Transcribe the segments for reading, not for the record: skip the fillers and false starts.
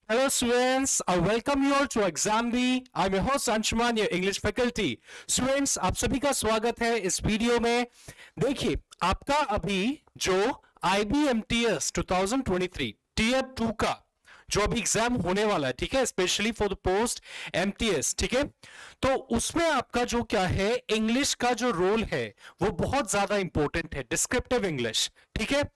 Hello students, I welcome you all to Exam B. I'm your host Anshuman, your English faculty. Students, आप सभी का स्वागत है इस वीडियो में। देखिए, आपका अभी जो IBMTS 2023 टीयर 2 का जो अभी एग्जाम होने वाला है, ठीक है, specially for the post MTS, ठीक है, तो उसमें आपका जो क्या है, इंग्लिश का जो रोल है वो बहुत ज्यादा इंपॉर्टेंट है, डिस्क्रिप्टिव इंग्लिश, ठीक है।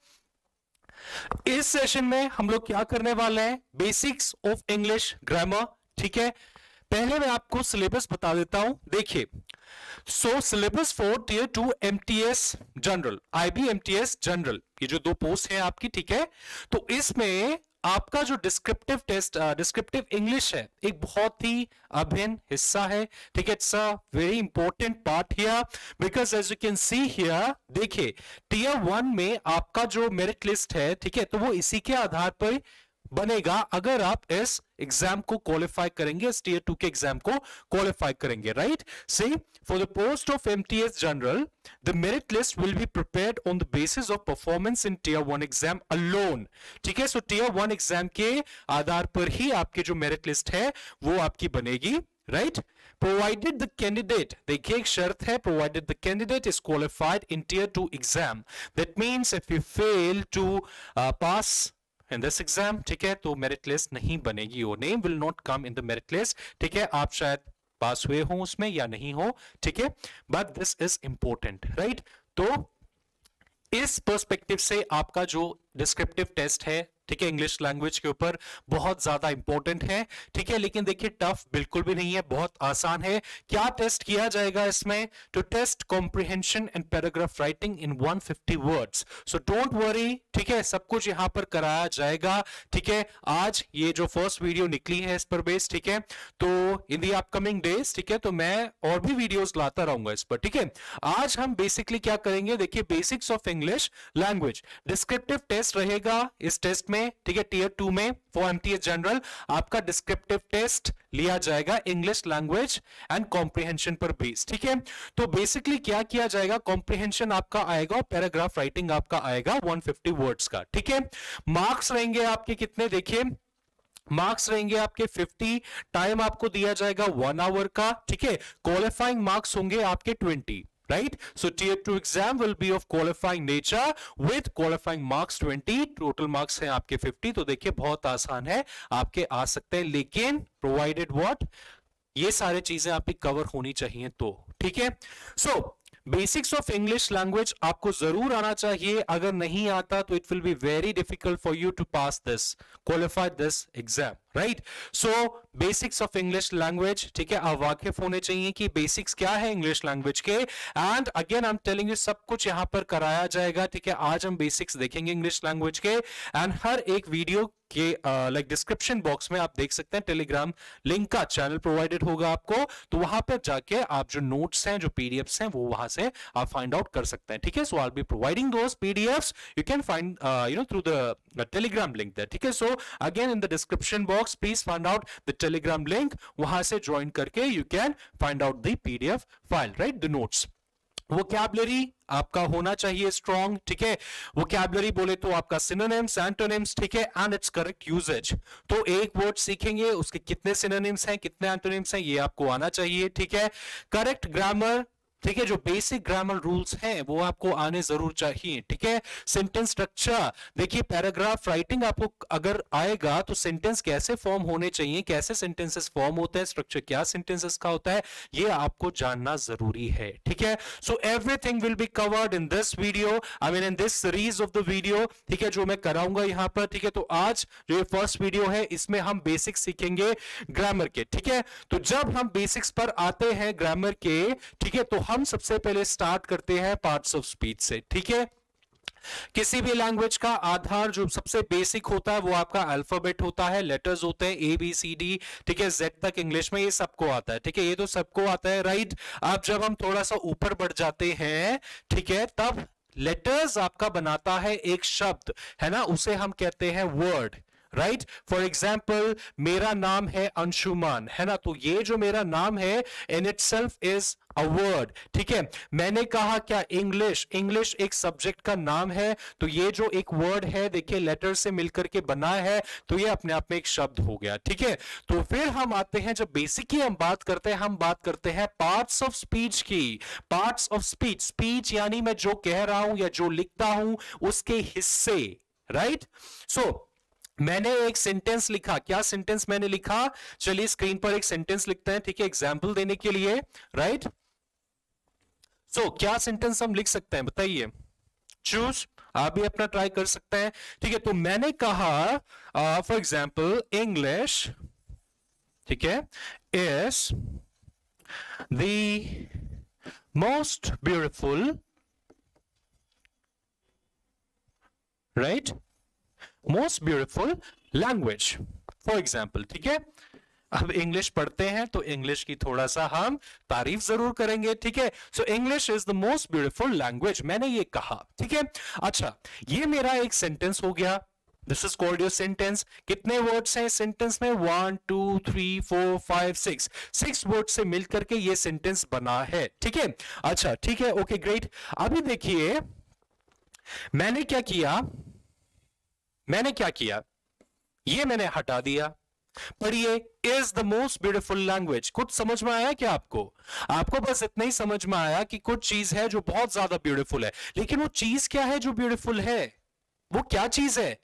इस सेशन में हम लोग क्या करने वाले हैं, बेसिक्स ऑफ इंग्लिश ग्रामर, ठीक है। पहले मैं आपको सिलेबस बता देता हूं, देखिए। So syllabus for tier 2 MTS general, IBMTS general, ये जो दो पोस्ट है आपकी, ठीक है, तो इसमें आपका जो डिस्क्रिप्टिव टेस्ट, डिस्क्रिप्टिव इंग्लिश है, एक बहुत ही अभिन्न हिस्सा है, ठीक है। It's a very important part here because as you can see here, देखिए टीयर 1 में आपका जो मेरिट लिस्ट है, ठीक है, तो वो इसी के आधार पर बनेगा अगर आप इस एग्जाम को क्वालिफाई करेंगे, इस टीयर 2 के एग्जाम को क्वालिफाई करेंगे, right. See for the post of MTS general the merit list will be prepared on the basis of performance in tier 1 exam alone, ठीक है। सो टीयर 1 एग्जाम के आधार पर ही आपकी जो मेरिट लिस्ट है वो आपकी बनेगी, राइट। प्रोवाइडेड द कैंडिडेट, देखिए एक शर्त है, provided the candidate is qualified in tier 2 exam, that means if you fail to pass in this exam, ठीक है, तो मेरिट लिस्ट नहीं बनेगी, your name will not come in the merit list, ठीक है। आप शायद पास हुए हो उसमें या नहीं हो, ठीक है, but this is important, right. तो इस पर्सपेक्टिव से आपका जो डिस्क्रिप्टिव टेस्ट है, ठीक है, इंग्लिश लैंग्वेज के ऊपर बहुत ज्यादा इंपॉर्टेंट है, ठीक है। लेकिन देखिए टफ बिल्कुल भी नहीं है, बहुत आसान है। क्या टेस्ट किया जाएगा इसमें, to test comprehension and paragraph writing in 150 words, so don't worry, ठीक है, सब कुछ यहां पर कराया जाएगा, ठीक है। आज ये जो फर्स्ट वीडियो निकली है इस पर बेस, ठीक है, तो इन दी अपकमिंग डेज, ठीक है, तो मैं और भी वीडियोस लाता रहूंगा इस पर, ठीक है। आज हम बेसिकली क्या करेंगे, देखिए basics of English language, descriptive test रहेगा इस टेस्ट में, ठीक है। टीयर 2 में फॉर MTS जनरल आपका डिस्क्रिप्टिव टेस्ट लिया जाएगा इंग्लिश लैंग्वेज एंड कॉम्प्रिहेंशन पर बेस, ठीक है। तो बेसिकली क्या किया जाएगा, कॉम्प्रिहेंशन आपका आएगा और पैराग्राफ राइटिंग आपका आएगा 150 वर्ड्स का, ठीक है। मार्क्स रहेंगे आपके कितने, देखिए मार्क्स रहेंगे आपके 50, टाइम आपको दिया जाएगा 1 आवर का, ठीक है। क्वालिफाइंग मार्क्स होंगे आपके 20, right? So tier 2 exam will be of qualifying nature with qualifying marks 20, total marks हैं आपके 50, तो देखिए बहुत आसान है, आपके आ सकते हैं, लेकिन provided what, ये सारे चीजें आपकी कवर होनी चाहिए तो, ठीक है। So basics of English language आपको जरूर आना चाहिए, अगर नहीं आता तो it will be very difficult for you to pass this, qualify this exam, right. So basics of English language, ठीक है, आप वाकिफ होने चाहिए कि बेसिक्स क्या है इंग्लिश लैंग्वेज के, and again I am telling you सब कुछ यहां पर कराया जाएगा, ठीक है। आज हम बेसिक्स देखेंगे इंग्लिश लैंग्वेज के, एंड हर एक वीडियो के लाइक डिस्क्रिप्शन बॉक्स में आप देख सकते हैं टेलीग्राम लिंक का चैनल प्रोवाइडेड होगा आपको, तो वहां पर जाके आप जो नोट्स हैं, जो PDFs हैं, वो वहां से आप फाइंड आउट कर सकते हैं, ठीक है। So I will be providing those PDFs, you can find through the Telegram link there, ठीक है। So again in the description box please find out the Telegram link, वहां से ज्वाइन करके you can find out the PDF file, right, the notes. Vocabulary आपका होना चाहिए strong, ठीक है। वोकैबुलरी बोले तो आपका सिनोनिम्स, एंटोनिम्स, ठीक है, एंड इट्स करेक्ट यूजेज, तो एक वर्ड सीखेंगे उसके कितने सिनोनिम्स हैं, कितने एंटोनिम्स हैं, ये आपको आना चाहिए, ठीक है। करेक्ट ग्रामर, ठीक है, जो बेसिक ग्रामर रूल्स हैं वो आपको आने जरूर चाहिए, ठीक है। सेंटेंस स्ट्रक्चर, देखिए पैराग्राफ राइटिंग आपको अगर आएगा तो सेंटेंस कैसे फॉर्म होने चाहिए, कैसे सेंटेंसेस फॉर्म होते हैं, स्ट्रक्चर क्या सेंटेंसेस का होता है, ये आपको जानना जरूरी है, ठीक है। So everything will be covered in this video, I mean in this series of the video, ठीक है, जो मैं कराऊंगा यहां पर, ठीक है। तो आज जो ये फर्स्ट वीडियो है इसमें हम बेसिक्स सीखेंगे ग्रामर के, ठीक है। तो जब हम बेसिक्स पर आते हैं ग्रामर के, ठीक है, तो हम सबसे पहले स्टार्ट करते हैं पार्ट्स ऑफ स्पीच से, ठीक है। किसी भी लैंग्वेज का आधार जो सबसे बेसिक होता है वो आपका अल्फाबेट होता है, लेटर्स होते हैं ABCD, ठीक है, Z तक इंग्लिश में, ये सबको आता है, ठीक है, ये तो सबको आता है, राइट। अब जब हम थोड़ा सा ऊपर बढ़ जाते हैं, ठीक है, तब लेटर्स आपका बनाता है एक शब्द, है ना, उसे हम कहते हैं वर्ड, राइट। फॉर एग्जाम्पल मेरा नाम है अंशुमान, है ना, तो ये जो मेरा नाम है in itself is a word, ठीक है। मैंने कहा क्या इंग्लिश, इंग्लिश एक सब्जेक्ट का नाम है, तो ये जो एक वर्ड है देखिए लेटर से मिलकर के बना है, तो ये अपने आप में एक शब्द हो गया, ठीक है। तो फिर हम आते हैं, जब बेसिकली हम बात करते हैं पार्ट्स ऑफ स्पीच की। पार्ट्स ऑफ स्पीच, स्पीच यानी मैं जो कह रहा हूं या जो लिखता हूं उसके हिस्से, राइट। सो मैंने एक सेंटेंस लिखा, क्या सेंटेंस मैंने लिखा, चलिए स्क्रीन पर एक सेंटेंस लिखते हैं, ठीक है, एग्जाम्पल देने के लिए, राइट। सो क्या सेंटेंस हम लिख सकते हैं बताइए, चूज, आप भी अपना ट्राई कर सकते हैं, ठीक है। तो मैंने कहा फॉर एग्जाम्पल इंग्लिश, ठीक है, is the most beautiful, right, most beautiful language, for example, ठीक है। अब इंग्लिश पढ़ते हैं तो इंग्लिश की थोड़ा सा हम तारीफ जरूर करेंगे, ठीक है। So English is the most beautiful language, मैंने ये कहा, ठीक है। अच्छा, ये मेरा एक सेंटेंस हो गया, this is called your sentence. कितने वर्ड्स हैं सेंटेंस में, 1 2 3 4 5 6 वर्ड से मिलकर के ये सेंटेंस बना है, ठीक है। अच्छा ठीक है, ओके ग्रेट। अभी देखिए मैंने क्या किया, ये मैंने हटा दिया, पढ़िए, is the most beautiful language. कुछ समझ में आया क्या आपको बस इतना ही समझ में आया कि कुछ चीज है जो बहुत ज्यादा ब्यूटीफुल है, लेकिन वो चीज क्या है जो ब्यूटीफुल है, वो क्या चीज है,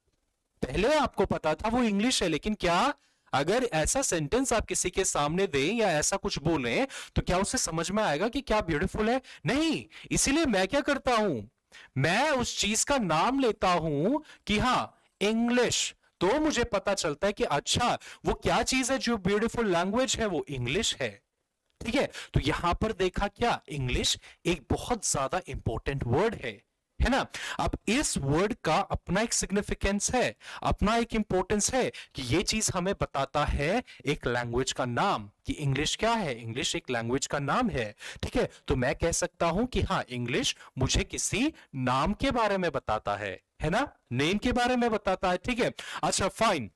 पहले आपको पता था वो इंग्लिश है, लेकिन क्या अगर ऐसा सेंटेंस आप किसी के सामने दें या ऐसा कुछ बोलें तो क्या उसे समझ में आएगा कि क्या ब्यूटीफुल है, नहीं। इसीलिए मैं क्या करता हूं, मैं उस चीज का नाम लेता हूं कि हां इंग्लिश, तो मुझे पता चलता है कि अच्छा वो क्या चीज है जो ब्यूटीफुल लैंग्वेज है, वो इंग्लिश है, ठीक है। तो यहां पर देखा क्या, इंग्लिश एक बहुत ज्यादा इंपॉर्टेंट वर्ड है ना। अब इस वर्ड का अपना एक सिग्निफिकेंस है, अपना एक इंपॉर्टेंस है कि ये चीज हमें बताता है एक लैंग्वेज का नाम, कि इंग्लिश क्या है, इंग्लिश एक लैंग्वेज का नाम है, ठीक है। तो मैं कह सकता हूं कि हाँ इंग्लिश मुझे किसी नाम के बारे में बताता है ना, नेम के बारे में बताता है, ठीक है। अच्छा फाइन,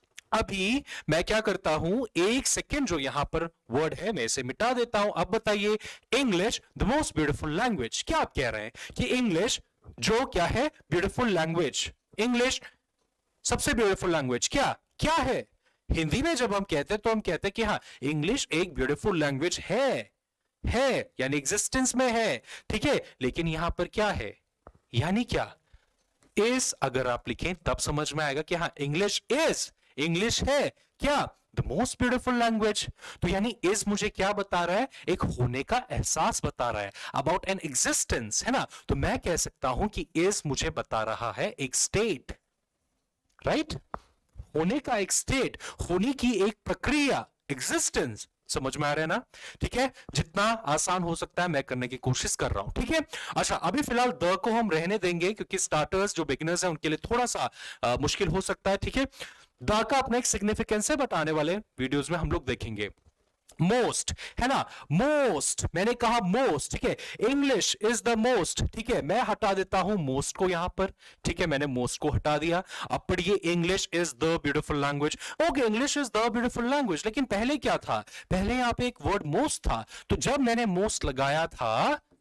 अभी मैं क्या करता हूं, एक सेकेंड जो यहां पर वर्ड है मैं इसे मिटा देता हूं। अब बताइए, English the most beautiful language, क्या आप कह रहे हैं कि इंग्लिश जो क्या है, ब्यूटीफुल लैंग्वेज, इंग्लिश सबसे ब्यूटीफुल लैंग्वेज क्या क्या है। हिंदी में जब हम कहते हैं तो हम कहते हैं कि हाँ इंग्लिश एक ब्यूटीफुल लैंग्वेज है यानी एग्जिस्टेंस में है, ठीक है। लेकिन यहां पर क्या है, यानी क्या, इस अगर आप लिखें तब समझ में आएगा कि हाँ इंग्लिश है क्या, द मोस्ट ब्यूटीफुल लैंग्वेज। तो यानी इज मुझे क्या बता रहा है, एक होने का एहसास बता रहा है, अबाउट एन एग्जिस्टेंस, है ना। तो मैं कह सकता हूं कि इज मुझे बता रहा है एक स्टेट, राइट, होने का एक स्टेट, होने की एक प्रक्रिया, एग्जिस्टेंस, समझ में आ रहा है ना, ठीक है। जितना आसान हो सकता है मैं करने की कोशिश कर रहा हूं, ठीक है। अच्छा अभी फिलहाल द को हम रहने देंगे क्योंकि स्टार्टर्स जो बिगिनर्स हैं उनके लिए थोड़ा सा मुश्किल हो सकता है, ठीक है। द का अपना एक सिग्निफिकेंस है, बताने वाले वीडियोस में हम लोग देखेंगे। मोस्ट है ना, मोस्ट, मैंने कहा मोस्ट, ठीक है, इंग्लिश इज द मोस्ट, ठीक है, मैं हटा देता हूं मोस्ट को यहां पर, ठीक है, मैंने मोस्ट को हटा दिया। अब पढ़िए, English is the beautiful language, okay, English is the beautiful language, लेकिन पहले क्या था, पहले यहां पे एक वर्ड मोस्ट था, तो जब मैंने मोस्ट लगाया था,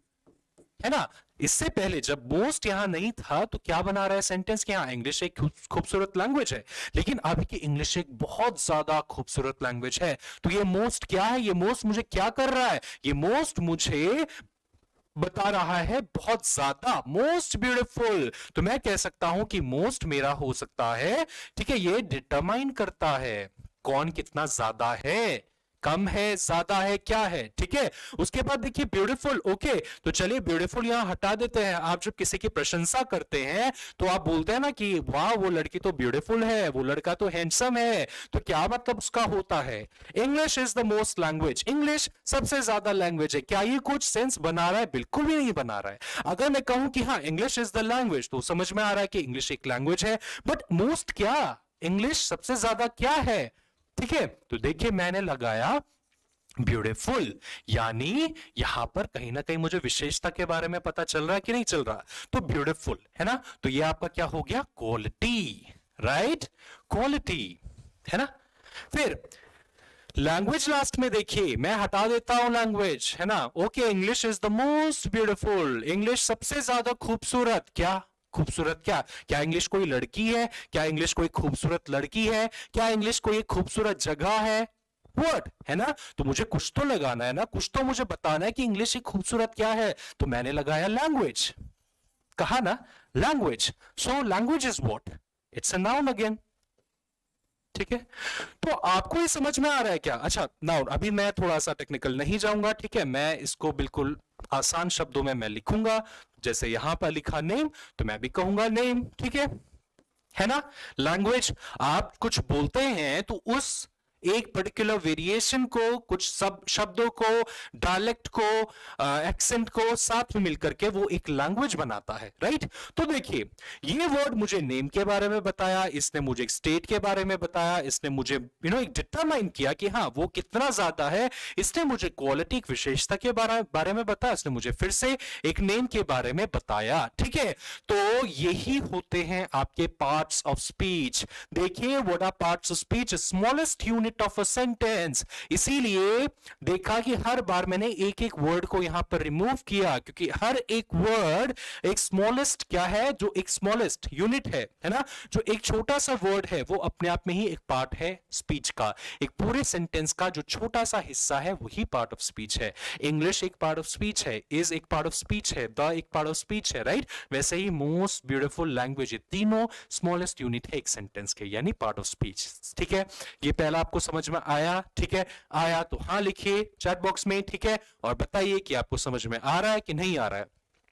है ना, इससे पहले जब मोस्ट यहां नहीं था तो क्या बना रहा है सेंटेंस के, यहां इंग्लिश एक खूबसूरत लैंग्वेज है, लेकिन अभी की इंग्लिश एक बहुत ज्यादा खूबसूरत लैंग्वेज है। तो ये मोस्ट क्या है, ये मोस्ट मुझे क्या कर रहा है, ये मोस्ट मुझे बता रहा है बहुत ज्यादा, मोस्ट ब्यूटीफुल। तो मैं कह सकता हूं कि मोस्ट मेरा हो सकता है, ठीक है, ये डिटरमाइन करता है कौन कितना ज्यादा है, कम है, ज्यादा है, क्या है, ठीक है। उसके बाद देखिए ब्यूटीफुल, ओके, तो चलिए ब्यूटीफुल यहां हटा देते हैं। आप जब किसी की प्रशंसा करते हैं तो आप बोलते हैं ना कि वाह वो लड़की तो ब्यूटीफुल है, वो लड़का तो हैंडसम है, तो क्या मतलब उसका होता है, English is the most language, English सबसे ज्यादा लैंग्वेज है। क्या ये कुछ सेंस बना रहा है, बिल्कुल भी नहीं बना रहा है। अगर मैं कहूं कि हाँ इंग्लिश इज द लैंग्वेज तो समझ में आ रहा है कि इंग्लिश एक लैंग्वेज है, बट मोस्ट क्या, इंग्लिश सबसे ज्यादा क्या है, ठीक है। तो देखिए मैंने लगाया ब्यूटीफुल, यानी यहां पर कहीं ना कहीं मुझे विशेषता के बारे में पता चल रहा है कि नहीं चल रहा, तो ब्यूटीफुल है ना, तो ये आपका क्या हो गया, क्वालिटी, राइट, क्वालिटी, है ना। फिर लैंग्वेज लास्ट में देखिए, मैं हटा देता हूं लैंग्वेज, है ना। Okay, English is the most beautiful, English सबसे ज्यादा खूबसूरत। क्या खूबसूरत? क्या क्या इंग्लिश कोई लड़की है? क्या इंग्लिश कोई खूबसूरत लड़की है? क्या इंग्लिश कोई खूबसूरत जगह है? वर्ड, है ना। तो मुझे कुछ तो लगाना है ना, कुछ तो मुझे बताना है कि इंग्लिश की खूबसूरत क्या है, तो मैंने लगाया लैंग्वेज। कहा ना language. So language is what? It's a noun again, ठीक है। तो आपको ये समझ में आ रहा है क्या? अच्छा, नाउन अभी मैं थोड़ा सा टेक्निकल नहीं जाऊंगा, ठीक है। मैं इसको बिल्कुल आसान शब्दों में मैं लिखूंगा, जैसे यहां पर लिखा नेम, तो मैं भी कहूंगा नेम, ठीक है ना। लैंग्वेज, आप कुछ बोलते हैं तो उस एक पर्टिकुलर वेरिएशन को, कुछ सब शब्दों को, डायलेक्ट को, एक्सेंट को साथ में मिलकर के वो एक लैंग्वेज बनाता है, राइट। तो देखिए, ये वर्ड मुझे नेम के बारे में बताया, इसने मुझे एक स्टेट के बारे में बताया, इसने मुझे एक डिटरमाइन किया कि हाँ वो कितना ज्यादा है, इसने मुझे क्वालिटी, एक विशेषता के बारे में बताया, इसने मुझे फिर से एक नेम के बारे में बताया, ठीक है। तो यही होते हैं आपके पार्ट्स ऑफ स्पीच। देखिए, what are parts of speech? Smallest unit of a sentence. इसीलिए देखा कि हर बार मैंने एक एक वर्ड को यहां पर रिमूव किया, क्योंकि हर एक वर्ड एक स्मॉलेस्ट क्या है, जो एक स्मॉलेस्ट यूनिट है ना, जो एक छोटा सा वर्ड है, वो अपने आप में ही एक पार्ट है स्पीच का। एक पूरे सेंटेंस का जो छोटा सा हिस्सा है वही पार्ट ऑफ स्पीच है। इंग्लिश एक पार्ट ऑफ स्पीच है, इज एक पार्ट ऑफ स्पीच है, द एक पार्ट ऑफ स्पीच है, राइट। वैसे ही मोस्ट ब्यूटीफुल लैंग्वेज, तीनों स्मॉलेस्ट यूनिट है एक सेंटेंस के, यानी पार्ट ऑफ स्पीच, ठीक है। ये पहला आपको समझ में आया? ठीक है, आया तो हाँ लिखिए चैट बॉक्स में, ठीक है, और बताइए कि आपको समझ में आ रहा है कि नहीं आ रहा है।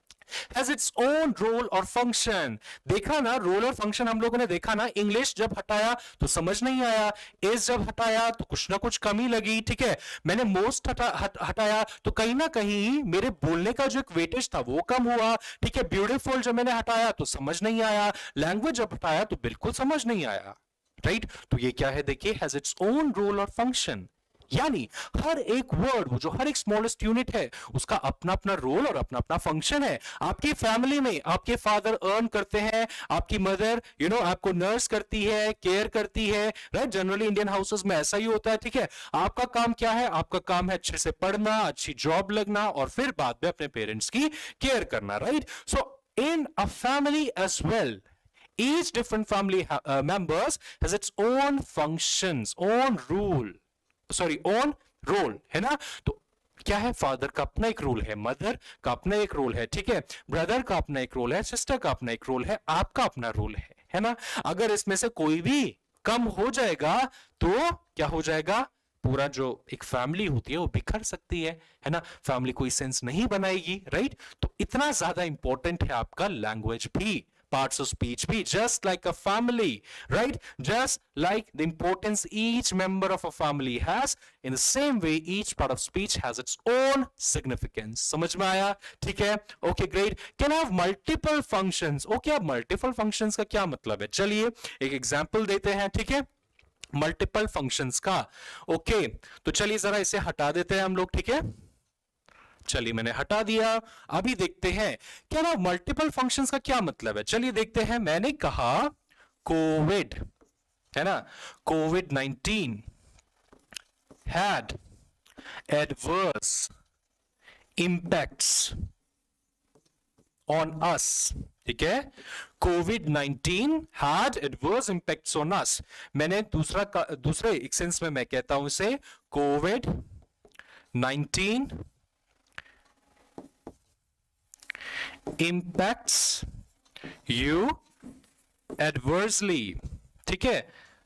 Has its own role or function। देखा ना, रोल और फंक्शन हम लोगों ने देखा ना। इंग्लिश जब हटाया तो समझ नहीं आया, इज जब हटाया तो कुछ ना कुछ कमी लगी, ठीक है। मैंने मोस्ट हटाया तो कहीं ना कहीं मेरे बोलने का जो एक वेटेज था वो कम हुआ, ठीक है। ब्यूटीफुल जब मैंने हटाया तो समझ नहीं आया, लैंग्वेज जब हटाया तो बिल्कुल समझ नहीं आया, राइट। तो ये क्या है? देखिए, हैज इट्स ओन रोल और फंक्शन, यानी हर एक वर्ड, वो जो हर एक स्मॉलेस्ट यूनिट है, उसका अपना अपना रोल और अपना अपना फंक्शन है। आपकी फैमिली में आपके फादर अर्न करते हैं, आपकी मदर आपको नर्स करती है, केयर करती है, राइट। जनरली इंडियन हाउसेस में ऐसा ही होता है, ठीक है। आपका काम क्या है? आपका काम है अच्छे से पढ़ना, अच्छी जॉब लगना, और फिर बाद में अपने पेरेंट्स की केयर करना, right. So in a family as well, each different family members has its own functions, own rule, sorry, own role, है ना। तो क्या है? फादर का अपना एक रोल है, मदर का अपना एक रोल है, ठीक है। ब्रदर का अपना एक रोल है, सिस्टर का अपना एक रोल है, आपका अपना रोल है ना। अगर इसमें से कोई भी कम हो जाएगा तो क्या हो जाएगा? पूरा जो एक फैमिली होती है वो बिखर सकती है ना। फैमिली कोई सेंस नहीं बनाएगी, राइट। तो इतना ज्यादा इंपॉर्टेंट है आपका लैंग्वेज भी, parts of speech be, just like a family, right? Just like the importance each member of a family has, in the same way each part of speech has its own significance। समझ में आया? ठीक है, okay, great। Can have multiple functions। okay, अब multiple functions का क्या मतलब है? चलिए एक एग्जांपल देते हैं, ठीक है, मल्टीपल फंक्शंस का। ओके, तो चलिए जरा इसे हटा देते हैं हम लोग, ठीक है। चलिए मैंने हटा दिया। अभी देखते हैं क्या ना मल्टीपल फंक्शंस का क्या मतलब है। चलिए देखते हैं। मैंने कहा कोविड, है ना, COVID-19 had adverse impacts on us, ठीक है। COVID-19 had adverse impacts on us। मैंने दूसरे एक सेंस में मैं कहता हूं इसे COVID-19 impacts you adversely, ठीक है।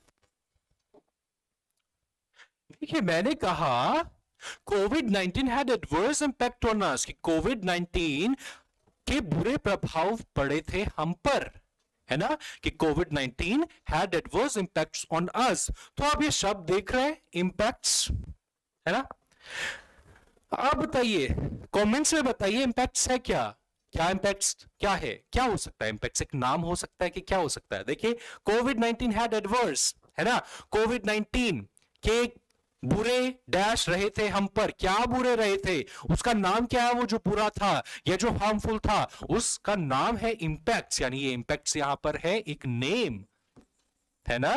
देखिए, मैंने कहा COVID-19 had adverse impact on us, कि COVID-19 के बुरे प्रभाव पड़े थे हम पर, है ना, कि COVID-19 had adverse impacts on us। तो आप ये शब्द देख रहे हैं, impacts, है ना। आप बताइए, कमेंट्स में बताइए इंपैक्ट्स है क्या? क्या इंपैक्ट्स क्या है? क्या हो सकता है? इंपैक्ट्स एक नाम हो सकता है कि क्या हो सकता है? देखिए, COVID-19 हैड एडवर्स, है ना। COVID-19 के बुरे डैश रहे थे हम पर। क्या बुरे रहे थे? उसका नाम क्या है? वो जो बुरा था या जो हार्मफुल था, उसका नाम है इंपैक्ट्स। यानी ये इंपैक्ट्स यहां पर है एक नेम, है ना।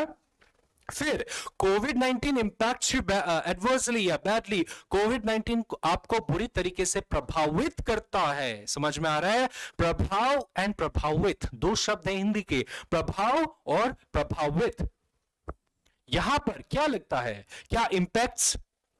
फिर कोविड 19 इंपैक्ट यू एडवर्सली या बैडली, कोविड 19 आपको बुरी तरीके से प्रभावित करता है, समझ में आ रहा है। प्रभाव एंड प्रभावित दो शब्द हैं हिंदी के, प्रभाव और प्रभावित। यहां पर क्या लगता है, क्या इंपैक्ट्स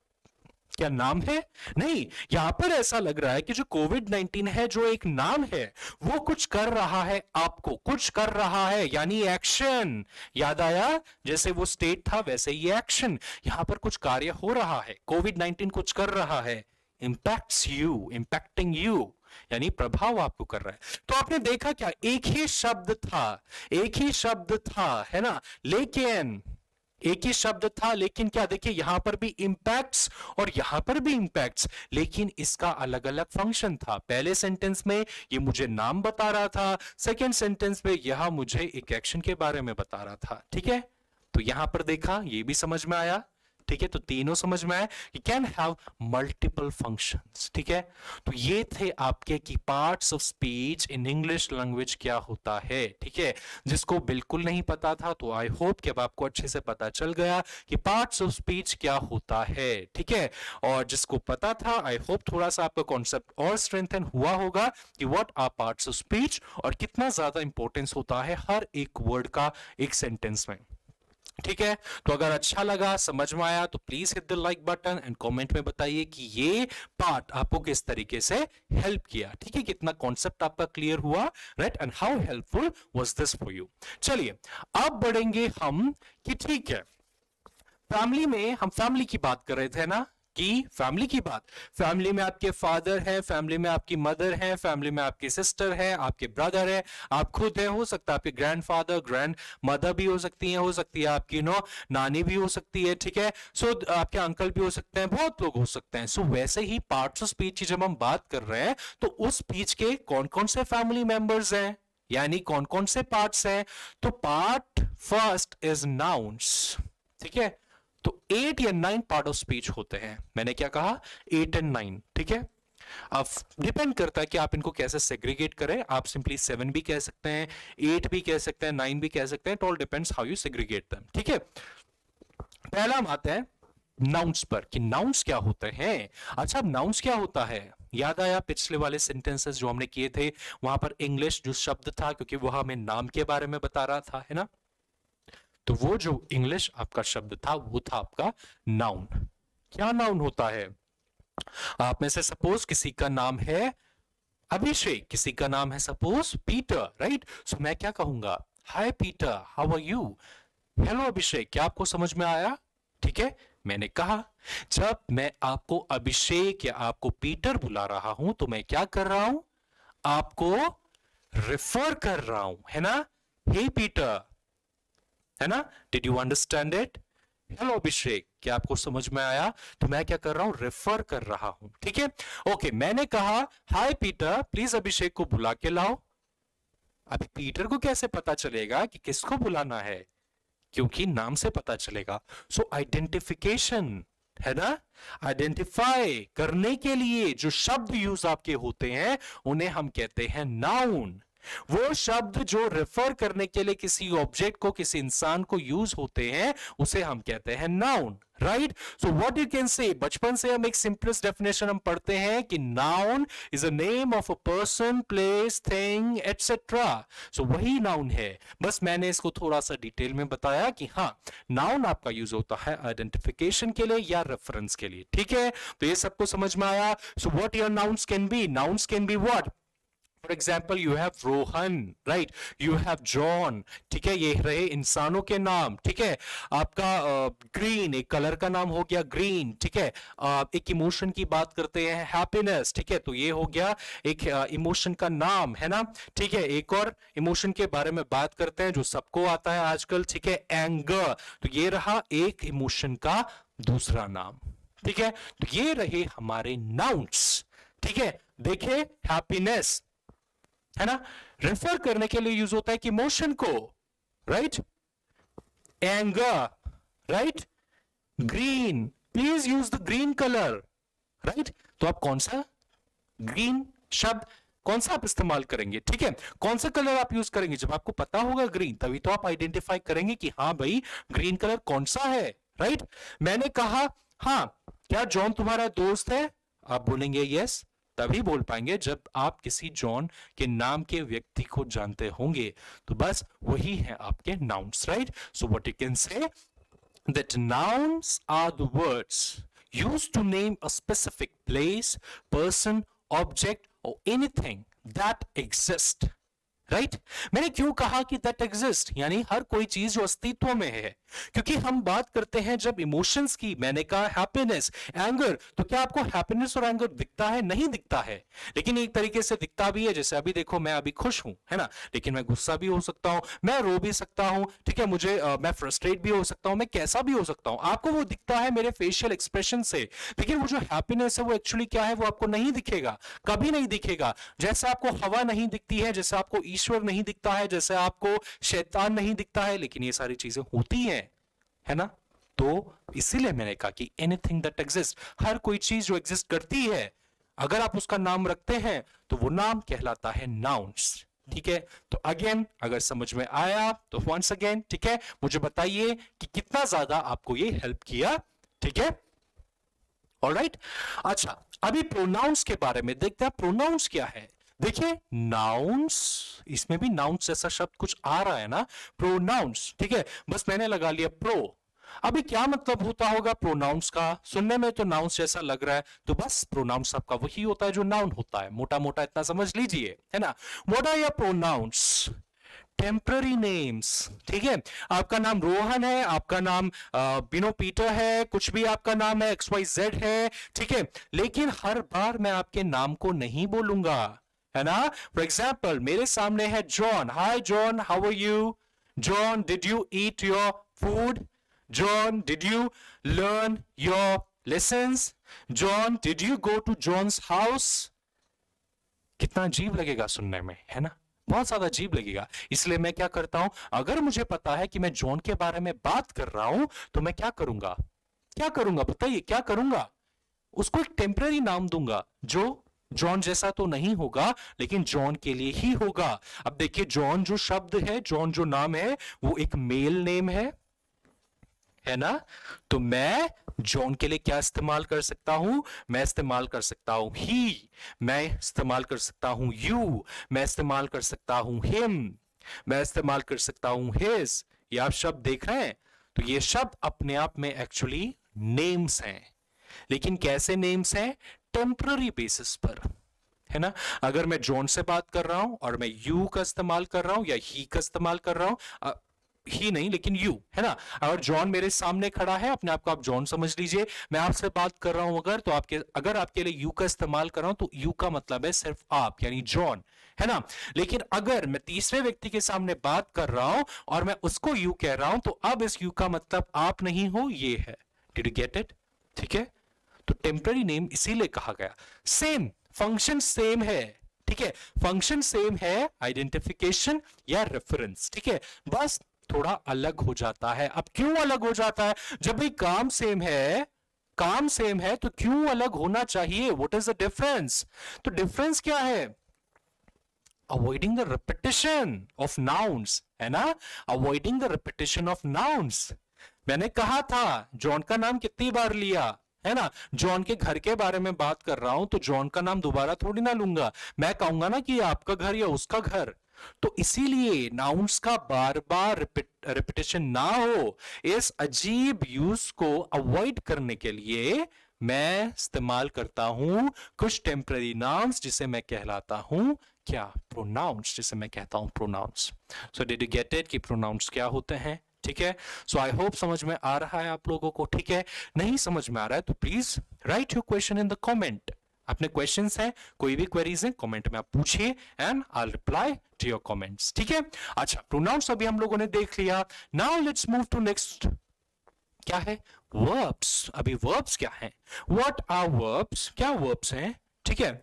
क्या नाम है? नहीं, यहां पर ऐसा लग रहा है कि जो कोविड 19 है जो एक नाम है, वो कुछ कर रहा है, आपको कुछ कर रहा है, यानी एक्शन। याद आया, जैसे वो स्टेट था वैसे ही एक्शन, यहां पर कुछ कार्य हो रहा है, कोविड 19 कुछ कर रहा है, इंपैक्ट्स यू, इंपैक्टिंग यू, यानी प्रभाव आपको कर रहा है। तो आपने देखा क्या, एक ही शब्द था, एक ही शब्द था, है ना, लेकिन एक ही शब्द था, लेकिन क्या देखिए यहां पर भी इंपैक्ट्स और यहां पर भी इंपैक्ट्स, लेकिन इसका अलग अलग फंक्शन था। पहले सेंटेंस में ये मुझे नाम बता रहा था, सेकंड सेंटेंस में यह मुझे एक एक्शन के बारे में बता रहा था, ठीक है। तो यहां पर देखा, ये भी समझ में आया, ठीक है। तो तीनों समझ में आए कि कैन हैव मल्टीपल फंक्शंस, ठीक है। तो ये थे आपके की parts of speech in English language क्या होता है, ठीक है। जिसको बिल्कुल नहीं पता था तो आई होप कि अब आपको अच्छे से पता चल गया कि पार्ट्स ऑफ स्पीच क्या होता है, ठीक है। और जिसको पता था आई होप थोड़ा सा आपका कॉन्सेप्ट और स्ट्रेंथन हुआ होगा कि what are parts of speech और कितना ज्यादा इंपॉर्टेंस होता है हर एक वर्ड का एक सेंटेंस में, ठीक है। तो अगर अच्छा लगा, समझ में आया, तो please hit the like button and comment में बताइए कि ये पार्ट आपको किस तरीके से हेल्प किया, ठीक है, कितना कॉन्सेप्ट आपका क्लियर हुआ, right, and how helpful was this for you. चलिए अब बढ़ेंगे हम कि ठीक है, फैमिली में हम फैमिली की बात कर रहे थे ना, कि फैमिली की बात, फैमिली में आपके फादर है, फैमिली में आपकी मदर है, फैमिली में आपकी सिस्टर है, आपके ब्रदर है, आप खुद है, हो सकता है आपके ग्रैंडफादर ग्रैंड मदर भी हो सकती है, हो सकती है आपकी नानी भी हो सकती है, ठीक है। सो आपके अंकल भी हो सकते हैं, बहुत लोग हो सकते हैं। सो वैसे ही पार्ट्स ऑफ स्पीच की जब हम बात कर रहे हैं तो उस स्पीच के कौन कौन से फैमिली मेंबर्स हैं, यानी कौन कौन से पार्ट्स हैं। तो पार्ट फर्स्ट इज नाउन्स, ठीक है। तो 8 या 9 पार्ट ऑफ स्पीच होते हैं, मैंने क्या कहा, 8 एंड 9, ठीक है। अब डिपेंड करता है कि आप इनको कैसे सेग्रीगेट करें, आप सिंपली 7 भी कह सकते हैं, 8 भी कह सकते हैं, 9 भी कह सकते हैं, it all depends how you segregate them, ठीक है। पहला हम आते हैं नाउन्स पर कि नाउन्स क्या होते हैं। अच्छा, नाउन्स क्या होता है, याद आया पिछले वाले सेंटेंसेस जो हमने किए थे, वहां पर इंग्लिश जो शब्द था, क्योंकि वो हमें नाम के बारे में बता रहा था, है ना। तो वो जो इंग्लिश आपका शब्द था वो था आपका नाउन। क्या नाउन होता है, आप में से सपोज किसी का नाम है अभिषेक, किसी का नाम है सपोज पीटर, राइट। सो मैं क्या कहूंगा, hi Peter, how are you, hello Abhishek. क्या आपको समझ में आया, ठीक है। मैंने कहा जब मैं आपको अभिषेक या आपको पीटर बुला रहा हूं तो मैं क्या कर रहा हूं, आपको रेफर कर रहा हूं, है ना। हे पीटर, है ना, did you understand it. Hello Abhishek, क्या आपको समझ में आया। तो मैं क्या कर रहा हूं, रेफर कर रहा हूं, ठीक है। ओके, मैंने कहा हाय पीटर, प्लीज अभिषेक को बुला के लाओ। अभी पीटर को कैसे पता चलेगा कि किसको बुलाना है, क्योंकि नाम से पता चलेगा। सो आइडेंटिफिकेशन, है ना, आइडेंटिफाई करने के लिए जो शब्द यूज आपके होते हैं उन्हें हम कहते हैं नाउन। वो शब्द जो रेफर करने के लिए किसी ऑब्जेक्ट को, किसी इंसान को यूज होते हैं उसे हम कहते हैं noun, right. So what you can say, बचपन से हम एक सिंपलेस्ट डेफिनेशन हम पढ़ते हैं कि noun is a name of a person, place, thing etcetera. So वही नाउन है, बस मैंने इसको थोड़ा सा डिटेल में बताया कि हाँ, नाउन आपका यूज होता है आइडेंटिफिकेशन के लिए या रेफरेंस के लिए, ठीक है। तो ये सबको समझ में आया। So what your nouns can be, nouns can be what, for example you have Rohan, right, you have John, ठीक है, ये रहे इंसानों के नाम, ठीक है। आपका ग्रीन एक कलर का नाम हो गया ग्रीन, ठीक है। एक इमोशन की बात करते हैं हैप्पीनेस, ठीक है, तो ये हो गया एक इमोशन का नाम, है ना, ठीक है। एक और इमोशन के बारे में बात करते हैं जो सबको आता है आजकल, ठीक है, एंगर, तो ये रहा एक इमोशन का दूसरा नाम, ठीक है। तो ये रहे हमारे नाउन्स, ठीक है। देखिए हैप्पीनेस, है ना, रेफर करने के लिए यूज होता है कि इमोशन को, right, anger, right, green, please use the green colour, right. तो आप कौन सा ग्रीन शब्द कौन सा आप इस्तेमाल करेंगे? ठीक है, कौन सा कलर आप यूज करेंगे? जब आपको पता होगा ग्रीन, तभी तो आप आइडेंटिफाई करेंगे कि हाँ भाई ग्रीन कलर कौन सा है, राइट? मैंने कहा हाँ, क्या जॉन तुम्हारा दोस्त है? आप बोलेंगे यस, तभी बोल पाएंगे जब आप किसी जॉन के नाम के व्यक्ति को जानते होंगे। तो बस वही है आपके nouns, right? So what you can say that nouns are the words used to name a specific place, person, object or anything that exists. Right मैंने क्यों कहा कि दैट एग्जिस्ट, यानी हर कोई चीज जो अस्तित्व में है, क्योंकि हम बात करते हैं जब इमोशंस की, मैंने कहा हैप्पीनेस, एंगर, तो क्या आपको हैप्पीनेस और एंगर दिखता है? नहीं दिखता है, लेकिन एक तरीके से दिखता भी है। जैसे अभी देखो, मैं अभी खुश हूं, है ना, लेकिन मैं गुस्सा भी हो सकता हूं, मैं रो भी सकता हूं, ठीक है, मुझे मैं फ्रस्ट्रेट भी हो सकता हूं, मैं कैसा भी हो सकता हूं। आपको वो दिखता है मेरे फेशियल एक्सप्रेशन से, लेकिन वो जो हैप्पीनेस है वो एक्चुअली क्या है, वो आपको नहीं दिखेगा, कभी नहीं दिखेगा। जैसे आपको हवा नहीं दिखती है, जैसे आपको ईश्वर नहीं दिखता है, जैसे आपको शैतान नहीं दिखता है, लेकिन ये सारी चीजें होती हैं, है ना? तो इसीलिए मैंने कहा कि एनीथिंग दैट एग्जिस्ट, हर कोई चीज जो एग्जिस्ट करती है, अगर आप उसका नाम रखते हैं तो वो नाम कहलाता है नाउन्स। ठीक है, तो अगेन अगर समझ में आया तो वंस अगेन, ठीक है, मुझे बताइए कि कितना ज्यादा आपको ये हेल्प किया। ठीक है, ऑलराइट। अच्छा, अभी प्रोनाउंस के बारे में देखते हैं। प्रोनाउंस क्या है? देखिए, नाउन्स, इसमें भी नाउन्स जैसा शब्द कुछ आ रहा है ना, प्रोनाउंस। ठीक है, बस मैंने लगा लिया प्रो। अभी क्या मतलब होता होगा प्रोनाउंस का? सुनने में तो नाउन्स जैसा लग रहा है, तो बस प्रोनाउंस आपका वही होता है जो नाउन होता है, मोटा मोटा इतना समझ लीजिए, है ना। What are your pronouns? Temporary names. ठीक है, आपका नाम रोहन है, आपका नाम बिनो पीटर है, कुछ भी आपका नाम है, XYZ है, ठीक है, लेकिन हर बार मैं आपके नाम को नहीं बोलूंगा, है ना। फॉर एग्जाम्पल, मेरे सामने है John. Hi John, how are you? John, did you eat your food? John, did you learn your lessons? John, did you go to John's house? कितना अजीब लगेगा सुनने में, है ना, बहुत ज्यादा अजीब लगेगा। इसलिए मैं क्या करता हूं, अगर मुझे पता है कि मैं जॉन के बारे में बात कर रहा हूं, तो मैं क्या करूंगा, क्या करूंगा बताइए, क्या करूंगा? उसको एक टेम्पररी नाम दूंगा जो जॉन जैसा तो नहीं होगा, लेकिन जॉन के लिए ही होगा। अब देखिए, जॉन जो शब्द है, जॉन जो नाम है, वो एक मेल नेम है ना। तो मैं जॉन के लिए क्या इस्तेमाल कर सकता हूं? मैं इस्तेमाल कर सकता हूं ही, मैं इस्तेमाल कर सकता हूं यू, मैं इस्तेमाल कर सकता हूं हिम, मैं इस्तेमाल कर सकता हूं हिज। ये आप शब्द देख रहे हैं, तो ये शब्द अपने आप में एक्चुअली नेम्स हैं, लेकिन कैसे नेम्स हैं? टेम्पररी बेसिस पर, है ना। अगर मैं जॉन से बात कर रहा हूं और मैं यू का इस्तेमाल कर रहा हूं या ही का इस्तेमाल कर रहा हूं, ही नहीं लेकिन यू, है ना। अगर जॉन मेरे सामने खड़ा है, अपने आप को आप जॉन समझ लीजिए, मैं आपसे बात कर रहा हूं अगर, तो अगर आपके लिए यू का इस्तेमाल कर रहा हूं, तो यू का मतलब है सिर्फ आप, यानी जॉन, है ना। लेकिन अगर मैं तीसरे व्यक्ति के सामने बात कर रहा हूं और मैं उसको यू कह रहा हूं, तो अब इस यू का मतलब आप नहीं हो, ये है। Did you get it? ठीक है, तो टेम्पररी नेम इसीलिए कहा गया। सेम फंक्शन सेम है, ठीक है, फंक्शन सेम है, आइडेंटिफिकेशन या रेफरेंस, ठीक है, बस थोड़ा अलग हो जाता है। अब क्यों अलग हो जाता है? जब भी काम सेम है, काम सेम है, तो क्यों अलग होना चाहिए? What is the difference? तो डिफरेंस क्या है? Avoiding the repetition of nouns, है ना, avoiding the repetition of nouns. मैंने कहा था जॉन का नाम कितनी बार लिया, है ना। जॉन के घर के बारे में बात कर रहा हूं, तो जॉन का नाम दोबारा थोड़ी ना लूंगा, मैं कहूंगा ना कि आपका घर या उसका घर। तो इसीलिए नाउन्स का बार बार रिपीटेशन ना हो, इस अजीब यूज को अवॉइड करने के लिए मैं इस्तेमाल करता हूं कुछ टेम्पररी नाउन्स, जिसे मैं कहलाता हूं क्या? प्रोनाउंस, जिसे मैं कहता हूं pronouns. So did you get it कि प्रोनाउंस क्या होते हैं? ठीक है, सो आई होप समझ में आ रहा है आप लोगों को। ठीक है, नहीं समझ में आ रहा है तो please write your question in the comment. अपने क्वेश्चंस हैं, कोई भी क्वेरीज हैं, कमेंट में आप पूछिए and I reply to your comments. ठीक है, अच्छा, प्रोनाउंस अभी हम लोगों ने देख लिया। Now let's move to next. क्या है? वर्ब्स। अभी वर्ब्स क्या है? What are verbs? क्या वर्ब्स हैं? ठीक है,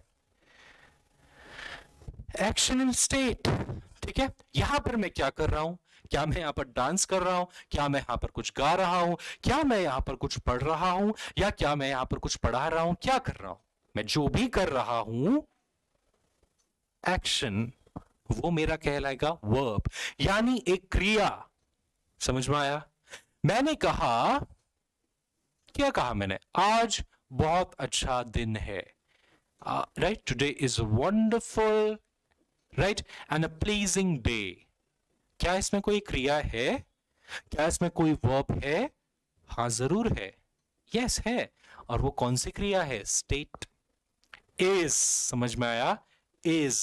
एक्शन इन स्टेट। ठीक है, यहां पर मैं क्या कर रहा हूं? क्या मैं यहां पर डांस कर रहा हूं? क्या मैं यहां पर कुछ गा रहा हूं? क्या मैं यहां पर कुछ पढ़ रहा हूं? या क्या मैं यहां पर कुछ पढ़ा रहा हूं? क्या कर रहा हूं? मैं जो भी कर रहा हूं, एक्शन, वो मेरा कहलाएगा वर्ब, यानी एक क्रिया। समझ में आया? मैंने कहा, क्या कहा मैंने? आज बहुत अच्छा दिन है, right? Today is wonderful, right, and a pleasing day. क्या इसमें कोई क्रिया है? क्या इसमें कोई वर्ब है? हाँ जरूर है, यस है। और वो कौन सी क्रिया है? State, is. समझ में आया? इज,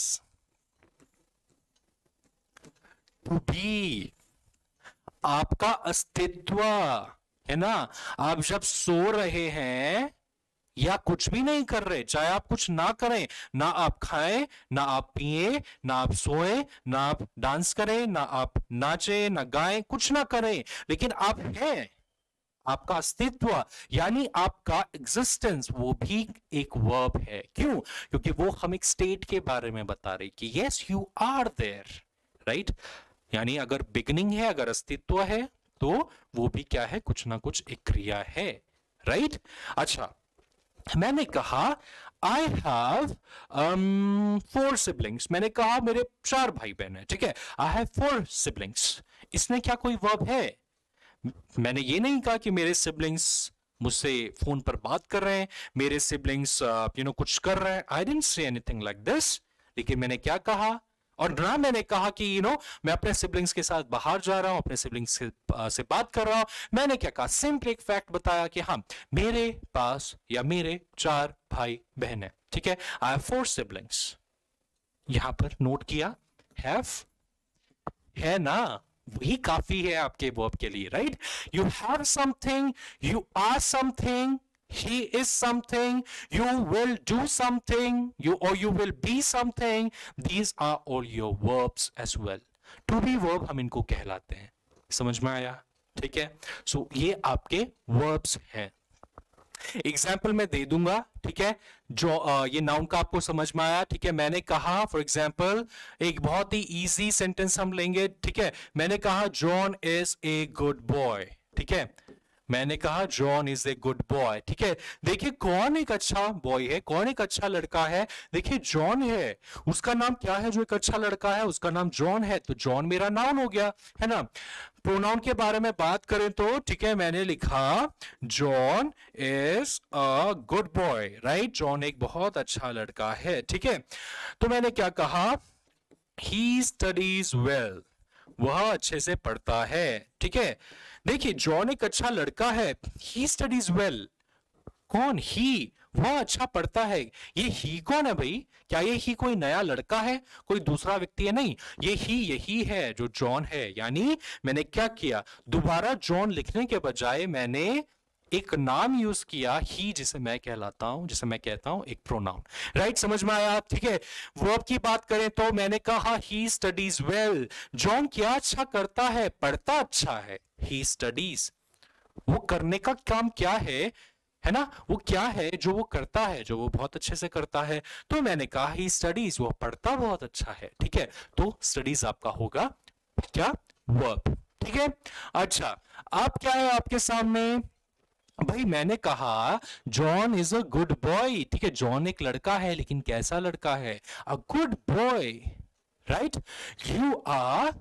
टू बी, आपका अस्तित्व, है ना? आप जब सो रहे हैं या कुछ भी नहीं कर रहे, चाहे आप कुछ ना करें, ना आप खाएं, ना आप पिए, ना आप सोएं, ना आप डांस करें, ना आप नाचे, ना गाएं, कुछ ना करें, लेकिन आप हैं, आपका अस्तित्व यानी आपका एग्जिस्टेंस, वो भी एक वर्ब है। क्यों? क्योंकि वो हम एक स्टेट के बारे में बता रहे कि yes you are there, right? यानी अगर बिगिनिंग है, अगर अस्तित्व है, तो वो भी क्या है? कुछ ना कुछ एक क्रिया है, राइट? अच्छा, मैंने कहा आई हैव 4 सिबलिंग्स। मैंने कहा मेरे 4 भाई बहन है, ठीक है? I have 4 siblings. इसमें क्या कोई वर्ब है? मैंने ये नहीं कहा कि मेरे सिबलिंग्स मुझसे फोन पर बात कर रहे हैं, मेरे सिबलिंग्स कुछ कर रहे हैं। I didn't say anything like this. लेकिन मैंने क्या कहा? और ना मैंने कहा कि मैं अपने सिबलिंग्स के साथ बाहर जा रहा हूं, अपने सिबलिंग्स से बात कर रहा हूं। मैंने क्या कहा? सिंपली एक फैक्ट बताया कि हाँ, मेरे पास या मेरे 4 भाई बहन है, ठीक है? I have 4 siblings. यहां पर नोट किया, हैव है ना, वही काफी है आपके वर्ब के लिए, right? You have something, you are something, he is something, you will do something, you will be something. These are all your verbs as well. To be verb हम इनको कहलाते हैं। समझ में आया? ठीक है? सो ये आपके verbs हैं। एग्जाम्पल मैं दे दूंगा, ठीक है? जो ये नाउन का आपको समझ में आया, ठीक है? मैंने कहा फॉर एग्जाम्पल, एक बहुत ही इजी सेंटेंस हम लेंगे, ठीक है? मैंने कहा John is a good boy, ठीक है? मैंने कहा John is a good boy, ठीक है? देखिए कौन एक अच्छा बॉय है, कौन एक अच्छा लड़का है? देखिए जॉन है, उसका नाम क्या है? जो एक अच्छा लड़का है उसका नाम जॉन है, तो जॉन मेरा नाउन हो गया, है ना? प्रोनाउन के बारे में बात करें तो, ठीक है, मैंने लिखा John is a good boy, right? John एक बहुत अच्छा लड़का है, ठीक है? तो मैंने क्या कहा? ही स्टडीज वेल, वह अच्छे से पढ़ता है, ठीक है? देखिए जॉन एक अच्छा लड़का है, ही स्टडीज वेल। कौन? ही, वह अच्छा पढ़ता है। ये ही कौन है भाई? क्या ये ही कोई नया लड़का है, कोई दूसरा व्यक्ति है? नहीं, ये ही यही है जो जॉन है। यानी मैंने क्या किया? दोबारा जॉन लिखने के बजाय मैंने एक नाम यूज किया, ही, जिसे मैं कहलाता हूं, जिसे मैं कहता हूं एक प्रोनाउन, राइट? समझ में आया? ठीक है? वर्ब की बात करें तो मैंने कहा ही स्टडीज वेल। जॉन क्या अच्छा करता है? पढ़ता अच्छा है। ही स्टडीज, वो करने का काम क्या है ना? वो क्या है जो वो करता है, जो वो बहुत अच्छे से करता है? तो मैंने कहा ही स्टडीज, वो पढ़ता बहुत अच्छा है, ठीक है? तो स्टडीज आपका होगा क्या? वर्ब, ठीक है? अच्छा, अब क्या है आपके सामने? भाई मैंने कहा John is a good boy, ठीक है? जॉन एक लड़का है, लेकिन कैसा लड़का है? A good boy, right? You are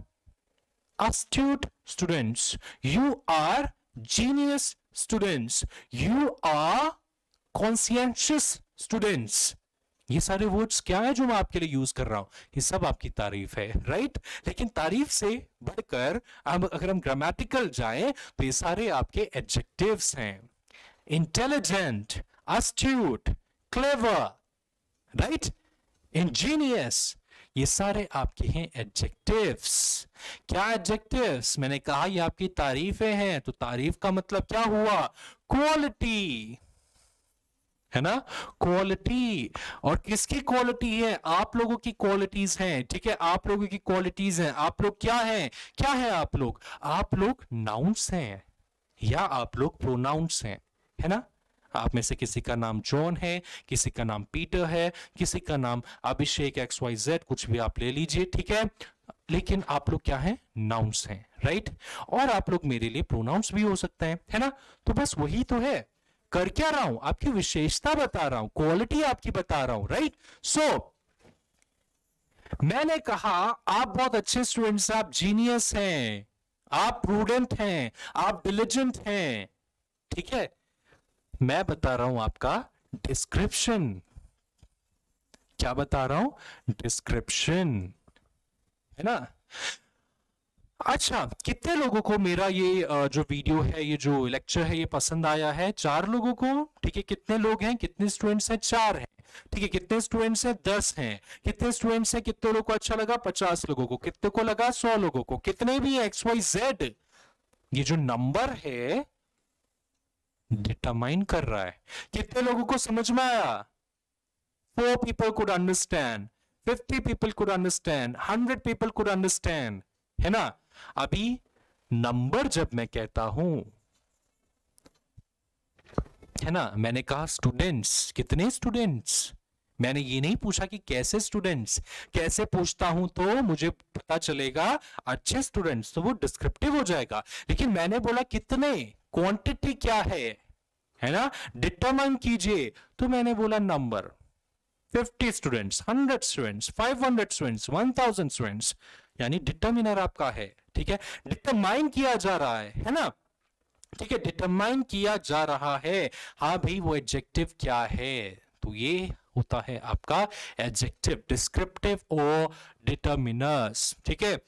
astute students, you are genius students, you are conscientious students. ये सारे वर्ड्स क्या है जो मैं आपके लिए यूज कर रहा हूं? ये सब आपकी तारीफ है, राइट? लेकिन तारीफ से बढ़कर अब अगर हम ग्रामेटिकल जाएं तो ये सारे आपके एडजेक्टिव्स हैं। Intelligent, astute, clever, right? ingenious, ये सारे आपके हैं एडजेक्टिव्स। क्या एडजेक्टिव्स? मैंने कहा ये आपकी तारीफें हैं, तो तारीफ का मतलब क्या हुआ? क्वालिटी, है ना? क्वालिटी। और किसकी क्वालिटी है? आप लोगों की क्वालिटीज हैं, ठीक है? आप लोगों की क्वालिटीज हैं। आप लोग क्या हैं? क्या है आप लोग? आप लोग नाउन्स हैं या आप लोग प्रोनाउंस हैं, है ना? आप में से किसी का नाम जॉन है, किसी का नाम पीटर है, किसी का नाम अभिषेक XYZ, कुछ भी आप ले लीजिए, ठीक है? लेकिन आप लोग क्या हैं? नाउन्स हैं, राइट? और आप लोग मेरे लिए प्रोनाउंस भी हो सकते हैं, है ना? तो बस वही तो है। कर क्या रहा हूं? आपकी विशेषता बता रहा हूं, क्वालिटी आपकी बता रहा हूं, राइट? सो मैंने कहा आप बहुत अच्छे स्टूडेंट्स, आप जीनियस हैं, आप प्रूडेंट हैं, आप डिलिजेंट हैं, ठीक है। मैं बता रहा हूं आपका डिस्क्रिप्शन। क्या बता रहा हूं? डिस्क्रिप्शन, है ना। अच्छा, कितने लोगों को मेरा ये जो वीडियो है, ये जो लेक्चर है, ये पसंद आया है? 4 लोगों को, ठीक है। कितने लोग हैं, कितने स्टूडेंट्स हैं? 4 हैं, ठीक है। कितने स्टूडेंट्स हैं? 10 हैं। कितने स्टूडेंट्स हैं? कितने लोगों को अच्छा लगा? 50 लोगों को। कितने को लगा? 100 लोगों को। कितने भी XYZ, ये जो नंबर है डिटरमाइन कर रहा है कितने लोगों को समझ में आया। 4 people could understand, 50 people could understand, 100 people could understand, है ना। अभी नंबर जब मैं कहता हूं, है ना, मैंने कहा स्टूडेंट्स, कितने स्टूडेंट्स, मैंने ये नहीं पूछा कि कैसे स्टूडेंट्स। कैसे पूछता हूं तो मुझे पता चलेगा अच्छे स्टूडेंट्स, तो वो डिस्क्रिप्टिव हो जाएगा। लेकिन मैंने बोला कितने, क्वांटिटी क्या है ना, डिटरमाइन कीजिए, तो मैंने बोला number. 50 students, 100 students, 500 students, 1000 students, यानी डिटरमिनर आपका है, ठीक है। डिटरमाइन किया जा रहा है ना, ठीक है। डिटरमाइन किया जा रहा है। हाँ भाई, वो एडजेक्टिव क्या है? तो ये होता है आपका एडजेक्टिव, डिस्क्रिप्टिव और डिटरमिनर्स, ठीक है।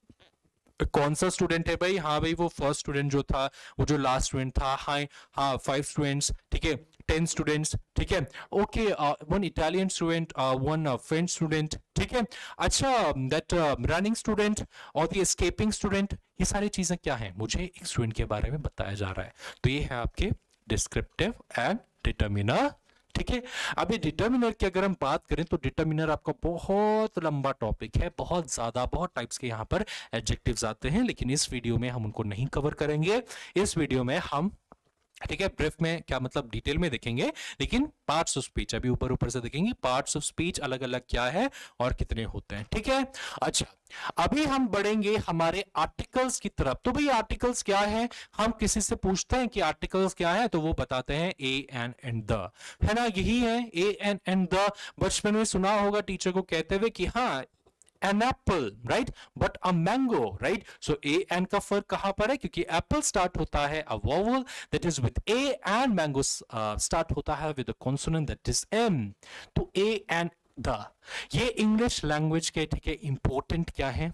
कौन सा स्टूडेंट है भाई? हाँ भाई, वो फर्स्ट स्टूडेंट जो था, वो जो लास्ट स्टूडेंट था। हाँ 5 स्टूडेंट्स, ठीक है। 10 स्टूडेंट्स, ठीक है। Okay, 1 Italian student, 1 French student, ठीक है। अच्छा, दैट रनिंग स्टूडेंट और द एस्केपिंग स्टूडेंट, ये सारी चीजें क्या है, मुझे एक स्टूडेंट के बारे में बताया जा रहा है। तो ये है आपके डिस्क्रिप्टिव एंड डिटरमिनर, ठीक है। अभी डिटरमिनर की अगर हम बात करें तो डिटरमिनर आपका बहुत लंबा टॉपिक है, बहुत ज्यादा, बहुत टाइप्स के यहाँ पर एडजेक्टिव्स आते हैं, लेकिन इस वीडियो में हम उनको नहीं कवर करेंगे। इस वीडियो में हम, ठीक है, ब्रीफ में क्या मतलब डिटेल में देखेंगे, लेकिन पार्ट्स ऑफ स्पीच अभी ऊपर ऊपर से देखेंगे। पार्ट्स ऑफ स्पीच अलग अलग क्या है और कितने होते हैं, ठीक है। अच्छा, अभी हम बढ़ेंगे हमारे आर्टिकल्स की तरफ। तो भाई आर्टिकल्स क्या है? हम किसी से पूछते हैं कि आर्टिकल्स क्या है, तो वो बताते हैं ए एन एंड द, है ना। यही है ए एन एंड द। बचपन में सुना होगा टीचर को कहते हुए कि हाँ an apple, right? But a mango, right? So a and का फर्क कहां पर है? क्योंकि apple start होता है a vowel that is with a and mango start होता है with a consonant that is m. तो a and the, ये इंग्लिश लैंग्वेज के, ठीक है, इंपॉर्टेंट क्या है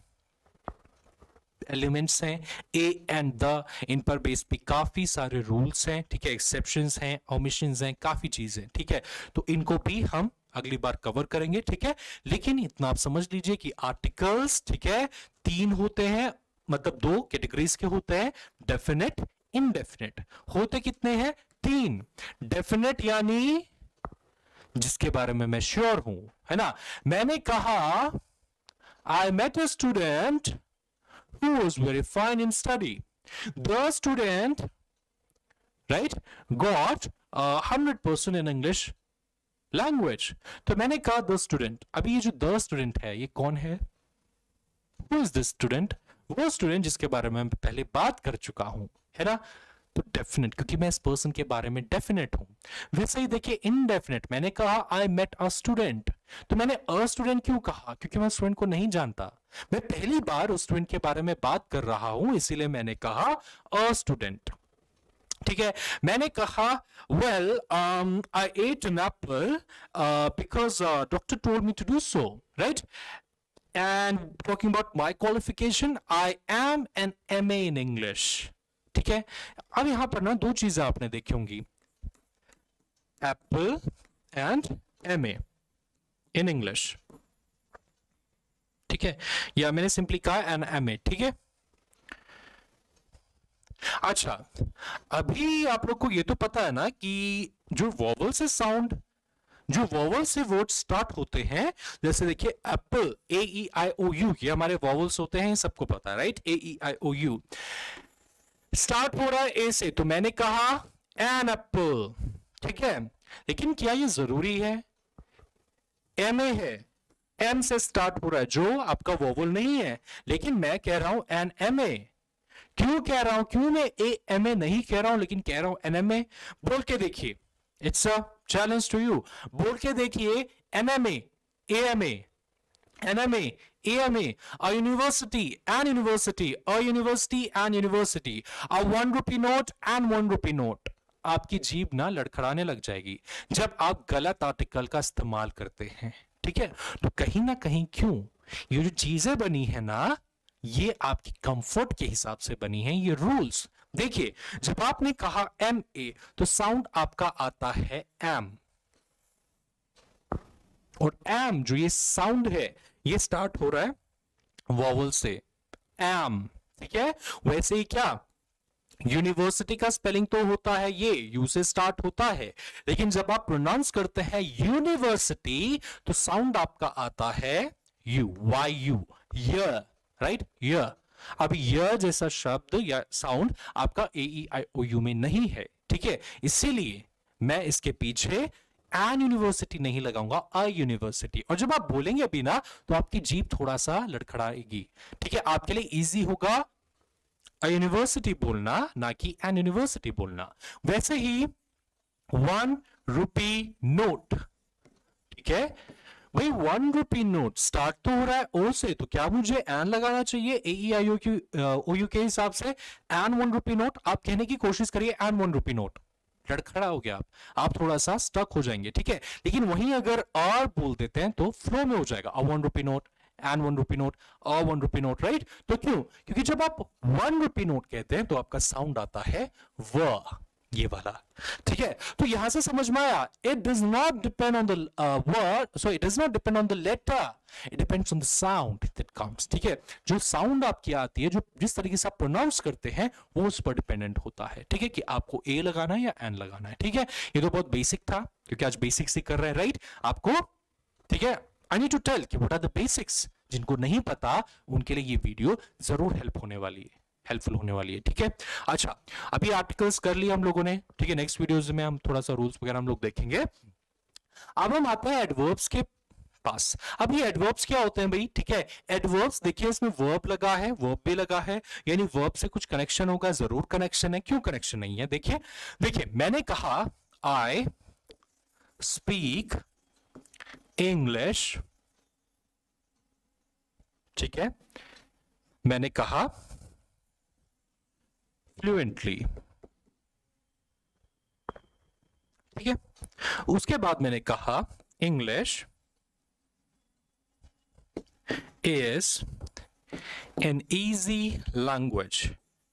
एलिमेंट्स हैं, ए एंड द। इन पर बेस पे काफी सारे रूल्स हैं, ठीक है, एक्सेप्शंस हैं, ओमिशंस हैं, काफी चीजें, ठीक है। तो इनको भी हम अगली बार कवर करेंगे, ठीक है। लेकिन इतना आप समझ लीजिए कि आर्टिकल्स, ठीक है, 3 होते हैं, मतलब 2 कैटेगरीज के होते हैं, डेफिनेट, इनडेफिनेट। होते कितने हैं? 3। डेफिनेट यानी जिसके बारे में मैं श्योर हूं, है ना। मैंने कहा I met a student who was very fine in study. The student, right, got 100% in English language. तो मैंने कहा the student। अभी ये जो the student है, ये कौन है? Who is this student? वो स्टूडेंट जिसके बारे में मैं पहले बात कर चुका हूं, है ना। तो डेफिनेट, क्योंकि मैं इस पर्सन के बारे में डेफिनेट हूं। वैसे ही देखिए इनडेफिनेट, मैंने कहा आई मेट अ स्टूडेंट। तो मैंने अ स्टूडेंट क्यों कहा? क्योंकि मैं स्टूडेंट को नहीं जानता, मैं पहली बार उस स्टूडेंट के बारे में बात कर रहा हूं, इसीलिए मैंने कहा अ स्टूडेंट, ठीक है। मैंने कहा well I ate an apple because doctor told me to do so, right. And talking about my qualification, I am an MA in English, ठीक है। अब यहां पर ना 2 चीजें आपने देखी होंगी, apple and MA in English, ठीक है, या मैंने सिंपली कहा एन MA, ठीक है। अच्छा, अभी आप लोग को ये तो पता है ना कि जो वॉवल से साउंड, जो वॉवल से वर्ड स्टार्ट होते हैं, जैसे देखिए एप्पल, AEIOU, ये हमारे वॉवल्स होते हैं, सबको पता है, राइट। AEIOU स्टार्ट हो रहा है ए से, तो मैंने कहा एन एप्पल, ठीक है। लेकिन क्या ये जरूरी है? MA है, M से स्टार्ट हो रहा है, जो आपका वॉवल नहीं है, लेकिन मैं कह रहा हूं एन MA। क्यों कह रहा हूं? क्यों मैं AMA नहीं कह रहा हूं, लेकिन कह रहा हूं NMA? बोल के देखिए, it's a challenge to you. बोल के देखिए NMA, AMA, NMA, AMA, a university, an university, a university, an university, a 1 rupee note and 1 rupee note. आपकी जीभ ना लड़खड़ाने लग जाएगी जब आप गलत आर्टिकल का इस्तेमाल करते हैं, ठीक है? तो कहीं ना कहीं क्यों ये जो चीजें बनी है ना, ये आपकी कंफर्ट के हिसाब से बनी है, ये रूल्स। देखिए, जब आपने कहा MA तो साउंड आपका आता है एम, और एम जो ये साउंड है ये स्टार्ट हो रहा है वॉवल से, एम, ठीक है? वैसे ही क्या यूनिवर्सिटी का स्पेलिंग तो होता है ये यू से स्टार्ट होता है, लेकिन जब आप प्रोनाउंस करते हैं यूनिवर्सिटी तो साउंड आपका आता है यू, वाई यू, य, राइट, य। अब य जैसा शब्द या साउंड आपका AEIOU में नहीं है, ठीक है? इसीलिए मैं इसके पीछे एन यूनिवर्सिटी नहीं लगाऊंगा, अ यूनिवर्सिटी। और जब आप बोलेंगे अभी ना तो आपकी जीभ थोड़ा सा लड़खड़ाएगी, ठीक है? आपके लिए इजी होगा अ यूनिवर्सिटी बोलना, ना कि एन यूनिवर्सिटी बोलना। वैसे ही 1 रुपी नोट, ठीक है भाई, 1 रुपी नोट स्टार्ट तो हो रहा है ओ से, तो क्या मुझे एन लगाना चाहिए AEIOU के हिसाब से? एन 1 रुपी नोट, आप कहने की कोशिश करिए एन 1 रुपी नोट, लड़खड़ा हो गया आप थोड़ा सा स्टक हो जाएंगे, ठीक है? लेकिन वहीं अगर और बोल देते हैं तो फ्लो में हो जाएगा, a 1 rupee note, an 1 rupee note, a 1 rupee note, right? तो क्यों? क्योंकि जब आप 1 रुपी नोट कहते हैं तो आपका साउंड आता है व, ये वाला, ठीक है? तो यहां से समझ में आया, it does not depend on the word, so it does not depend on the letter, it depends on the sound that comes, ठीक है? जो साउंड आपकी आती है, जो जिस तरीके से आप प्रोनाउंस करते हैं वो उस पर डिपेंडेंट होता है, ठीक है? कि आपको ए लगाना है या एन लगाना है, ठीक है? ये तो बहुत बेसिक था क्योंकि आज बेसिक्स ही कर रहे हैं, राइट? आपको, ठीक है, आई नीड टू टेल कि व्हाट आर द बेसिक्स। जिनको नहीं पता उनके लिए ये वीडियो जरूर हेल्पफुल होने वाली है, ठीक है? अच्छा, अभी आर्टिकल्स कर लिया हम लोगों ने, ठीक है? नेक्स्ट वीडियोस में हम थोड़ा सा रूल्स वगैरह हम लोग देखेंगे। अब हम आते हैं एडवर्ब्स के पास। अब ये एडवर्ब्स क्या होते हैं भाई, ठीक है? एडवर्ब्स देखिए, इसमें वर्ब लगा है, वर्ब भी लगा है, यानी वर्ब से कुछ कनेक्शन होगा, जरूर कनेक्शन है। क्यों कनेक्शन नहीं है? देखिए मैंने कहा आई स्पीक इंग्लिश, ठीक है? मैंने कहा फ्लुएंटली, ठीक है? उसके बाद मैंने कहा English is an easy language,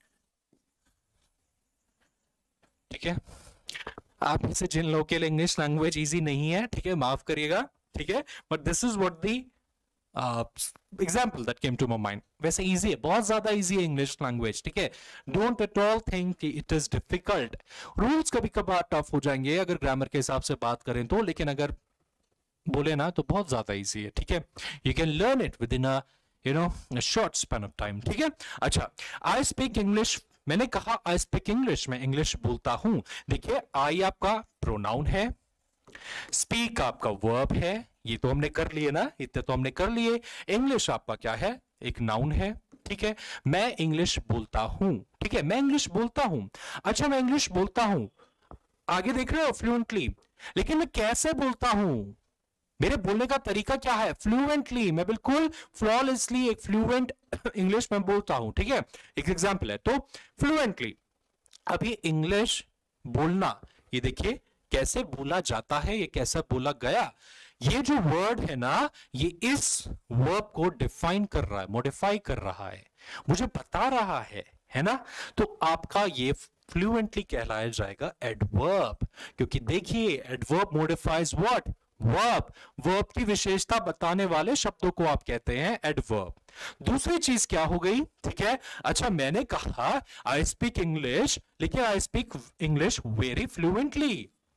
ठीक है? आप में से जिन लोगों के लिए इंग्लिश लैंग्वेज इजी नहीं है, ठीक है, माफ करिएगा, ठीक है? But this is what the example that came to my mind. वैसे इजी है, बहुत ज्यादा इजी है इंग्लिश लैंग्वेज, ठीक है? डोंट एट ऑल थिंक कि इट इज डिफिकल्ट। रूल्स कभी कभार टफ हो जाएंगे अगर ग्रामर के हिसाब से बात करें तो, लेकिन अगर बोले ना तो बहुत ज्यादा इजी है, ठीक है? You can learn it within a short span of time, ठीक है? अच्छा, आई स्पीक इंग्लिश, मैंने कहा आई स्पीक इंग्लिश, मैं इंग्लिश बोलता हूं। देखिए, आई आपका प्रोनाउन है, स्पीक आपका वर्ब है, ये तो हमने कर लिए ना, इतने तो हमने कर लिए। इंग्लिश आपका क्या है? एक नाउन है, ठीक है? मैं इंग्लिश बोलता हूं, ठीक है? मैं इंग्लिश बोलता हूं। अच्छा, मैं इंग्लिश बोलता हूं, आगे देख रहे हो फ्लुएंटली, लेकिन मैं कैसे बोलता हूं? मेरे बोलने का तरीका क्या है? फ्लुएंटली, मैं बिल्कुल फ्लॉलेसली एक फ्लुएंट इंग्लिश में बोलता हूं, ठीक है? एक एग्जांपल है, तो फ्लुएंटली। अब ये इंग्लिश बोलना, ये देखिए कैसे बोला जाता है, ये कैसा बोला गया। ये जो वर्ड है ना, ये इस वर्ब को डिफाइन कर रहा है, मॉडिफाई कर रहा है, मुझे बता रहा है ना? तो आपका ये फ्लुएंटली कहलाया जाएगा एडवर्ब, क्योंकि देखिए adverb modifies what? Verb. Verb की विशेषता बताने वाले शब्दों को आप कहते हैं एडवर्ब। दूसरी चीज क्या हो गई, ठीक है? अच्छा, मैंने कहा आई स्पीक इंग्लिश, लेकिन I speak English very fluently.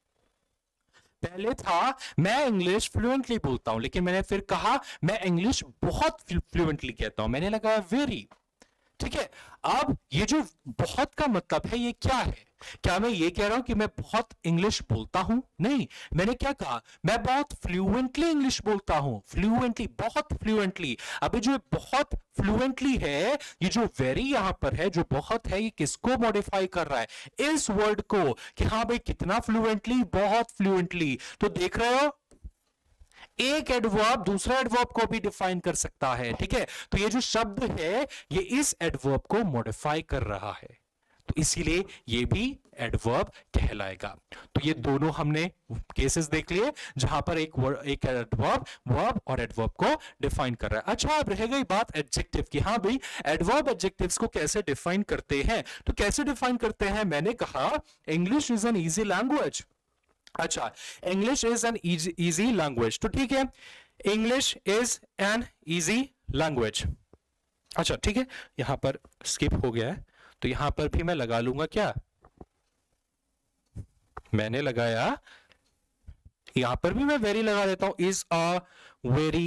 पहले था मैं इंग्लिश फ्लुएंटली बोलता हूं, लेकिन मैंने फिर कहा मैं इंग्लिश बहुत फ्लुएंटली कहता हूं, मैंने लगाया वेरी, ठीक है? अब ये जो बहुत का मतलब है ये क्या है? क्या मैं ये कह रहा हूं कि मैं बहुत इंग्लिश बोलता हूं? नहीं, मैंने क्या कहा? मैं बहुत फ्लुएंटली इंग्लिश बोलता हूं, फ्लुएंटली, बहुत फ्लुएंटली। अभी जो बहुत फ्लुएंटली है, ये जो वेरी यहां पर है, जो बहुत है, ये किसको मॉडिफाई कर रहा है? इस वर्ड को, कि हाँ भाई कितना फ्लुएंटली, बहुत फ्लुएंटली। तो देख रहे हो, एक एडवर्ब दूसरा एडवर्ब को भी डिफाइन कर सकता है, ठीक है। तो ये जो शब्द है ये इस एडवर्ब को मॉडिफाई कर रहा है, तो इसीलिए ये भी एडवर्ब कहलाएगा। तो ये दोनों हमने केसेस देख लिए जहां पर एक एडवर्ब वर्ब और एडवर्ब को डिफाइन कर रहा है। अच्छा, अब रह गई बात एडजेक्टिव की। हाँ भाई, एडवर्ब एडजेक्टिव्स को कैसे डिफाइन करते हैं? तो कैसे डिफाइन करते हैं? मैंने कहा English is an easy language. अच्छा, English is an easy language, तो ठीक है, English is an easy language. अच्छा ठीक है, यहां पर स्किप हो गया है, तो यहां पर भी मैं लगा लूंगा। क्या मैंने लगाया? यहां पर भी मैं वेरी लगा देता हूं, is a very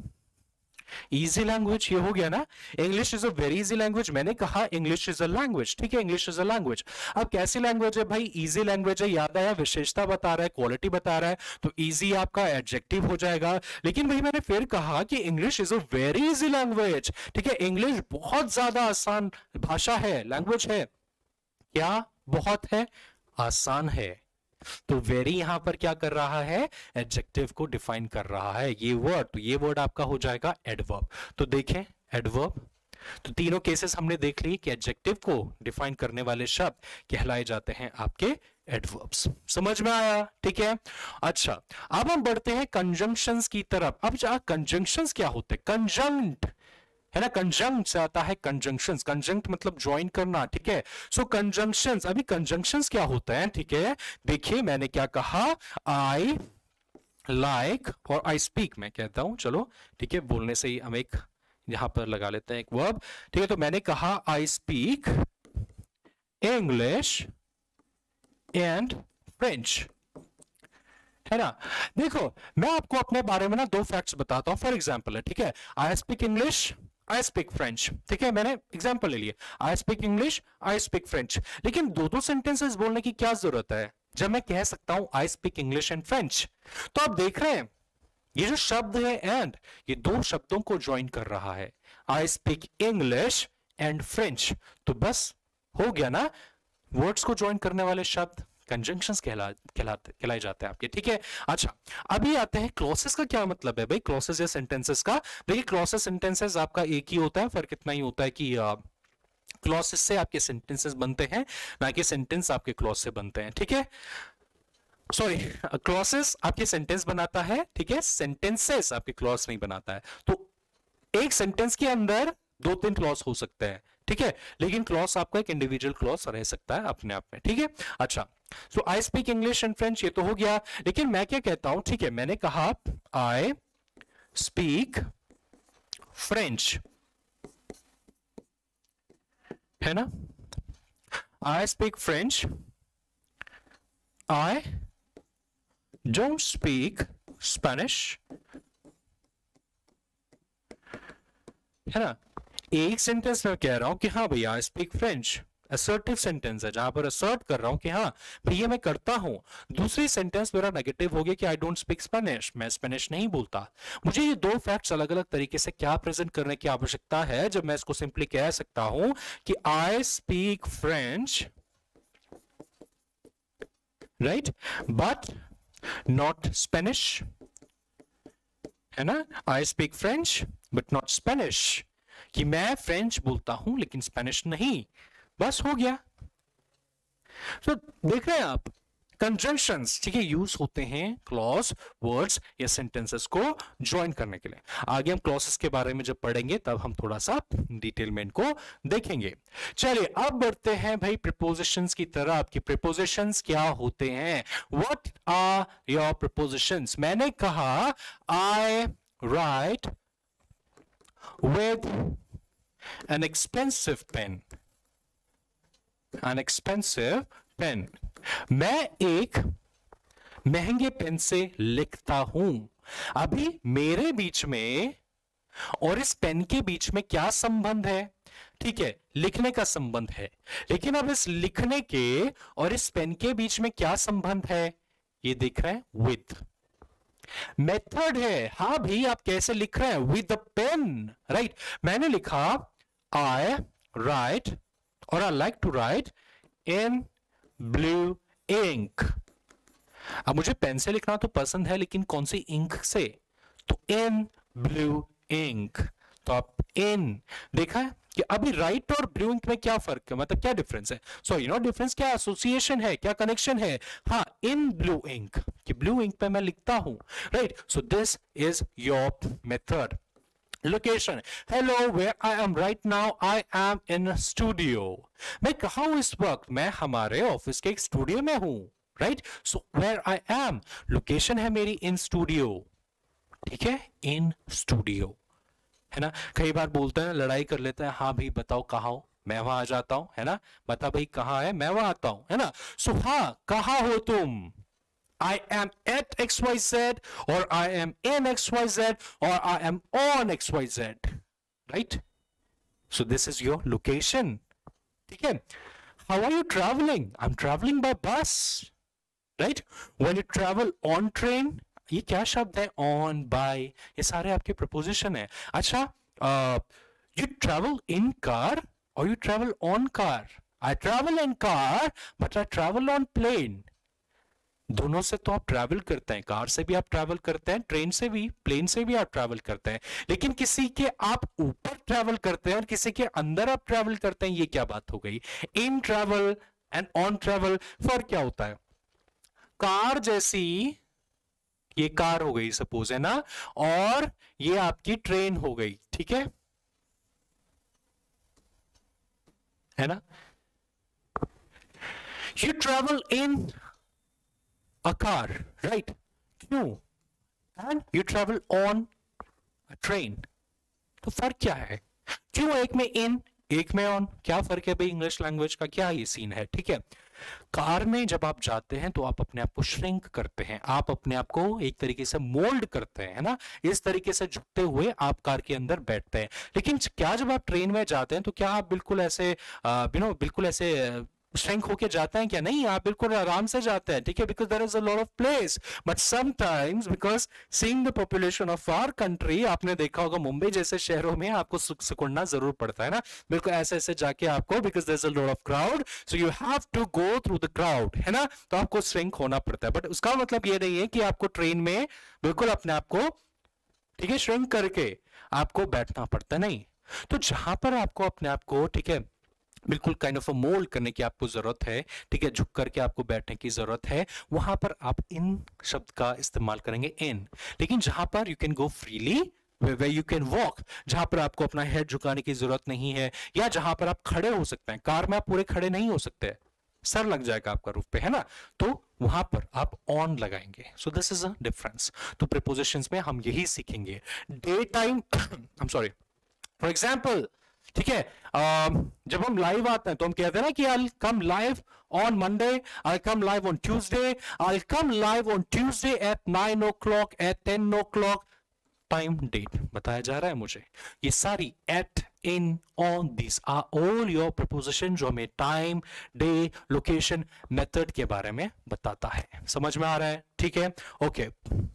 easy language. ये हो गया ना, English is a very easy language. मैंने कहा इंग्लिश इज अ लैंग्वेज, ठीक है, इंग्लिश इज अ लैंग्वेज। अब कैसी लैंग्वेज है भाई? इजी लैंग्वेज है, याद आया, विशेषता बता रहा है, क्वालिटी बता रहा है, तो इजी आपका एडजेक्टिव हो जाएगा। लेकिन भाई मैंने फिर कहा कि English is a very easy language, ठीक है, इंग्लिश बहुत ज्यादा आसान भाषा है, लैंग्वेज है। क्या बहुत है? आसान है। तो वेरी यहां पर क्या कर रहा है? एडजेक्टिव को डिफाइन कर रहा है, ये वर्ड। तो ये वर्ड आपका हो जाएगा एडवर्ब। तो देखें एडवर्ब, तो तीनों केसेस हमने देख ली कि एडजेक्टिव को डिफाइन करने वाले शब्द कहलाए जाते हैं आपके एडवर्ब्स। समझ में आया? ठीक है। अच्छा, अब हम बढ़ते हैं कंजंक्शंस की तरफ। अब कंजंक्शंस क्या होते हैं? कंजंक्ट है ना, कंजंक्ट से आता है कंजंक्शंस। कंजंक्ट मतलब ज्वाइन करना, ठीक है। सो कंजंक्शंस, अभी कंजंक्शंस क्या होता है? ठीक है, देखिए मैंने क्या कहा, आई लाइक और आई स्पीक। मैं कहता हूं, चलो ठीक है, बोलने से ही हम एक यहां पर लगा लेते हैं एक वर्ब, ठीक है। तो मैंने कहा I speak English and French, है ना। देखो मैं आपको अपने बारे में ना दो फैक्ट्स बताता हूं। फॉर एग्जांपल है, ठीक है, I speak English, I speak French, ठीक है, मैंने एग्जांपल ले लिया, I speak English, I speak French. लेकिन दो दो सेंटेंसेस बोलने की क्या जरूरत है जब मैं कह सकता हूं I speak English and French? तो आप देख रहे हैं ये जो शब्द है एंड, ये दो शब्दों को ज्वाइन कर रहा है, I speak English and French. तो बस हो गया ना, वर्ड्स को ज्वाइन करने वाले शब्द कंजंक्शंस कहलाए जाते हैं आपके, ठीक है। अच्छा, अभी आते हैं क्लॉसेस का क्या मतलब है भाई, क्लॉसेस या सेंटेंसेस का। देखिए क्लॉसेस सेंटेंसेस आपका एक ही होता है, फर्क इतना ही होता है कि क्लॉसेस से आपके सेंटेंसेस बनते हैं, ना कि सेंटेंस आपके क्लॉज से बनते हैं, ठीक है। सॉरी, क्लॉसेस आपके सेंटेंस बनाता है, ठीक है, सेंटेंसेस आपके क्लॉज नहीं बनाता है। तो एक सेंटेंस के अंदर दो तीन क्लॉज हो सकते हैं, ठीक है, लेकिन क्लॉज आपका एक इंडिविजुअल क्लॉज रह सकता है अपने आप में, ठीक है। अच्छा, so I speak English and French, ये तो हो गया। लेकिन मैं क्या कहता हूं, ठीक है, मैंने कहा आई स्पीक फ्रेंच, है ना, I speak French, I don't speak Spanish, है ना। एक सेंटेंस में कह रहा हूं कि हाँ भैया I speak French, assertive sentence है जहां पर असर्ट कर रहा हूं कि हाँ भैया मैं करता हूं। दूसरी सेंटेंस मेरा नेगेटिव हो गया कि आई डोंट स्पीक स्पेनिश, मैं स्पेनिश नहीं बोलता। मुझे ये दो फैक्ट्स अलग अलग तरीके से क्या प्रेजेंट करने की आवश्यकता है जब मैं इसको सिंपली कह सकता हूं कि I speak French, right, but not Spanish, है ना, I speak French but not Spanish, कि मैं फ्रेंच बोलता हूं लेकिन स्पेनिश नहीं, बस हो गया। तो देख रहे हैं आप कंजंक्शंस, ठीक है, यूज होते हैं क्लॉज, वर्ड्स या सेंटेंसेस को ज्वाइन करने के लिए। आगे हम क्लॉसेस के बारे में जब पढ़ेंगे तब हम थोड़ा सा डिटेल में इनको देखेंगे। चलिए अब बढ़ते हैं भाई प्रीपोजिशंस की तरफ कि प्रीपोजिशंस क्या होते हैं। What are your prepositions? मैंने कहा I write with an expensive pen, an expensive pen, मैं एक महंगे पेन से लिखता हूं। अभी मेरे बीच में और इस पेन के बीच में क्या संबंध है? ठीक है, लिखने का संबंध है। लेकिन अब इस लिखने के और इस पेन के बीच में क्या संबंध है? ये दिख रहा है, विद। मेथड है, हाँ भी आप कैसे लिख रहे हैं? With the pen, right. मैंने लिखा आई राइट और I like to write in blue ink. अब मुझे पेन से लिखना तो पसंद है, लेकिन कौन सी इंक से? तो इन ब्लू इंक, तो आप इन देखा है कि अभी राइट और ब्लू इंक में क्या फर्क है, मतलब क्या डिफरेंस है, सॉरी नॉट डिफरेंस, क्या एसोसिएशन है, क्या कनेक्शन है, हाँ इन ब्लू इंक, कि ब्लू इंक पे मैं लिखता हूं, right. So this is your method. Location, hello where I am right now, I am in studio, मैं कहा हूं इस वक्त, मैं हमारे ऑफिस के एक स्टूडियो में हूं, right. So where I am, location है मेरी इन स्टूडियो, ठीक है, इन स्टूडियो, है ना। कई बार बोलते हैं, लड़ाई कर लेते हैं, हाँ भाई बताओ कहाँ हो, मैं वहां आ जाता हूं, है ना, बता भाई कहाँ है, मैं वहां आता हूं, है ना। सो हाँ कहाँ हो तुम, I am at XYZ, or I am in XYZ, or I am on XYZ, right? So this is your location. ठीक है? How are you traveling? I'm traveling by bus, right? When you travel on train, ये क्या शब्द है, on, by, ये सारे आपके preposition है। अच्छा, you travel in car or you travel on car? I travel in car, but I travel on plane. दोनों से तो आप ट्रैवल करते हैं, कार से भी आप ट्रैवल करते हैं, ट्रेन से भी, प्लेन से भी आप ट्रैवल करते हैं, लेकिन किसी के आप ऊपर ट्रैवल करते हैं और किसी के अंदर आप ट्रैवल करते हैं, ये क्या बात हो गई। In travel and on travel फर्क क्या होता है, कार जैसी ये कार हो गई सपोज, है ना, और ये आपकी ट्रेन हो गई, ठीक है ना। You travel in a car, right? क्यों? And you travel on a train. तो फर्क क्या है, क्यों एक में इन एक में ऑन, क्या फर्क है भाई, इंग्लिश लैंग्वेज का क्या ये सीन है, ठीक है। कार में जब आप जाते हैं तो आप अपने आप को श्रिंक करते हैं, आप अपने आप को एक तरीके से मोल्ड करते हैं, है ना, इस तरीके से झुकते हुए आप कार के अंदर बैठते हैं। लेकिन क्या जब आप ट्रेन में जाते हैं तो क्या आप बिल्कुल ऐसे बिल्कुल ऐसे श्रिंक होके जाते हैं क्या, नहीं, आप बिल्कुल आराम से जाते हैं, ठीक है, because there is a lot of place, but sometimes because seeing the population of our country, आपने देखा होगा मुंबई जैसे शहरों में आपको सिकुड़ना जरूर पड़ता है ना, बिल्कुल ऐसे ऐसे जाके आपको, because there is a lot of crowd, so you have to go through the crowd, है ना, तो आपको श्रिंक होना पड़ता है। बट उसका मतलब ये नहीं है कि आपको ट्रेन में बिल्कुल अपने आप को, ठीक है, श्रिंक करके आपको बैठना पड़ता, नहीं। तो जहां पर आपको अपने आप को, ठीक है, बिल्कुल काइंड ऑफ मोल्ड करने की आपको जरूरत है, ठीक है, झुक करके आपको बैठने की जरूरत है, वहां पर आप इन शब्द का इस्तेमाल करेंगे, इन। लेकिन जहां पर you can go freely, where you can walk, जहां पर आपको अपना हेड झुकाने की जरूरत नहीं है, या जहां पर आप खड़े हो सकते हैं, कार में आप पूरे खड़े नहीं हो सकते, सर लग जाएगा आपका रूफ पे, है ना, तो वहां पर आप ऑन लगाएंगे। So this is a difference. तो प्रीपोजिशंस में हम यही सीखेंगे। Day time, I am sorry, for example, ठीक है, जब हम लाइव आते हैं तो हम कहते हैं ना कि I come live on Monday, I come live on Tuesday, I come live on Tuesday at 9 o'clock, at 10 o'clock, time date बताया जा रहा है मुझे, ये सारी at, in, on, this are all your preposition जो हमें टाइम, डे, लोकेशन, मेथड के बारे में बताता है। समझ में आ रहा है, ठीक है, ओके।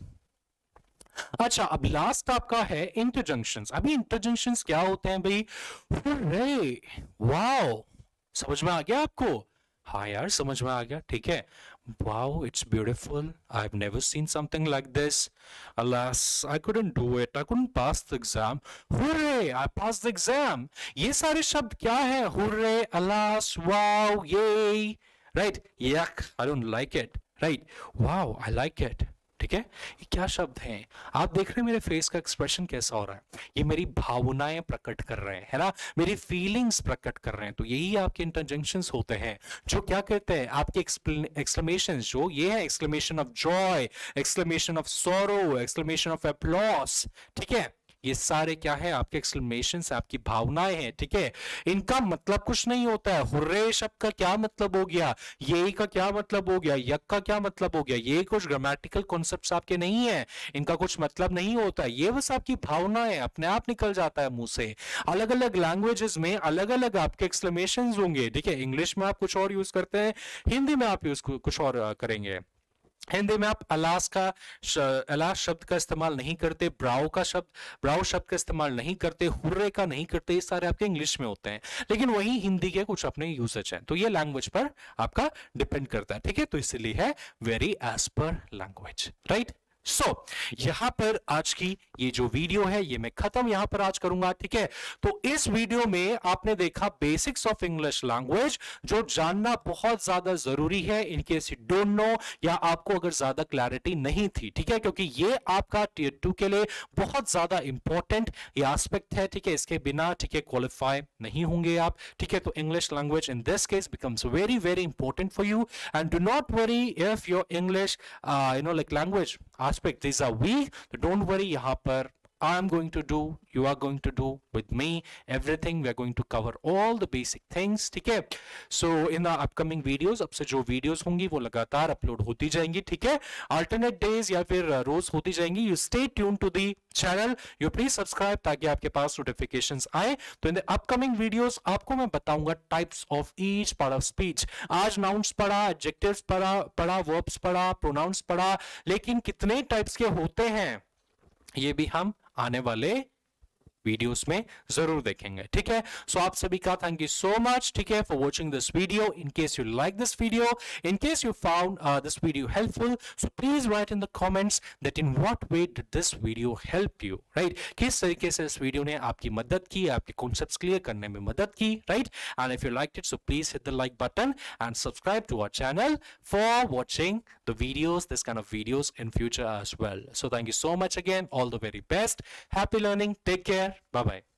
अच्छा, अब लास्ट आपका है इंटरजंक्शंस। अभी इंटरजंक्शंस क्या होते हैं भाई, हुर्रे, वाओ, समझ में आ गया आपको, हाँ यार समझ में आ गया, ठीक है, wow, it's beautiful, I've never seen something like this, alas I couldn't do it, I couldn't pass the exam, hooray I passed the exam, ये सारे शब्द क्या है, hooray, alas, wow, yay, right, yuck, I don't like it, right, wow, I like it, ठीक है। ये क्या शब्द हैं, आप देख रहे हैं मेरे फेस का एक्सप्रेशन कैसा हो रहा है, ये मेरी भावनाएं प्रकट कर रहे हैं, है ना, मेरी फीलिंग्स प्रकट कर रहे हैं। तो यही आपके इंटरजंक्शंस होते हैं जो क्या कहते हैं, आपके एक्सक्लेमेशंस, जो ये है exclamation of joy, exclamation of sorrow, exclamation of applause, ठीक है, ये सारे क्या है, आपके एक्सक्लेमेशंस, आपकी भावनाएं हैं, ठीक है। इनका मतलब कुछ नहीं होता है। हुर्रे शब्द का क्या मतलब हो गया, ये का क्या मतलब हो गया, यक का क्या मतलब हो गया, ये कुछ ग्रामेटिकल कॉन्सेप्ट्स आपके नहीं है, इनका कुछ मतलब नहीं होता, ये बस आपकी भावनाएं, अपने आप निकल जाता है मुंह से। अलग अलग लैंग्वेजेस में अलग अलग आपके एक्सक्लेमेशंस होंगे, ठीक है, इंग्लिश में आप कुछ और यूज करते हैं, हिंदी में आप यूज कुछ और करेंगे। हिंदी में आप अलास शब्द का इस्तेमाल नहीं करते, ब्राउ शब्द का इस्तेमाल नहीं करते, हुर्रे का नहीं करते, ये सारे आपके इंग्लिश में होते हैं, लेकिन वही हिंदी के कुछ अपने यूसेज हैं। तो ये लैंग्वेज पर आपका डिपेंड करता है, ठीक है, तो इसलिए है वेरी एज पर लैंग्वेज, राइट, सो यहां पर आज की ये जो वीडियो है ये मैं खत्म यहां पर आज करूंगा, ठीक है। तो इस वीडियो में आपने देखा बेसिक्स ऑफ इंग्लिश लैंग्वेज, जो जानना बहुत ज्यादा जरूरी है in case you don't know, या आपको अगर ज्यादा क्लैरिटी नहीं थी, ठीक है, क्योंकि ये आपका टियर 2 के लिए बहुत ज्यादा इंपॉर्टेंट ये एस्पेक्ट है, ठीक है। इसके बिना, ठीक है, क्वालिफाई नहीं होंगे आप, ठीक है। तो English language in this case becomes very very important for you, and do not worry if your English like language aspect these are weak, so don't worry, yahan par I am going to do, you are going to do with me everything. We are going to cover all the basic things, ठीक है। So in the upcoming videos, अब से जो videos होंगी वो लगातार upload होती जाएंगी, ठीक है। alternate days या फिर रोज होती जाएंगी। You stay tuned to the channel, you please subscribe ताकि आपके पास notifications आए। तो in the upcoming videos आपको मैं बताऊंगा types of each part of speech। आज nouns पढ़ा, adjectives पढ़ा, verbs पढ़ा, pronouns पढ़ा, लेकिन कितने types के होते हैं ये भी हम आने वाले वीडियोस में जरूर देखेंगे, ठीक है। सो आप सभी का थैंक यू सो मच, ठीक है, for watching this video. In case you like this video, in case you found this video helpful, so please write in the comments that in what way did this video help you, right. किस तरीके से इस video ने आपकी मदद की, आपके concepts clear करने में मदद की, right. And if you liked it, so please hit the like button and subscribe to our channel for watching the videos, this kind of videos in future as well. So thank you so much again, all the very best, happy learning, take care, bye bye.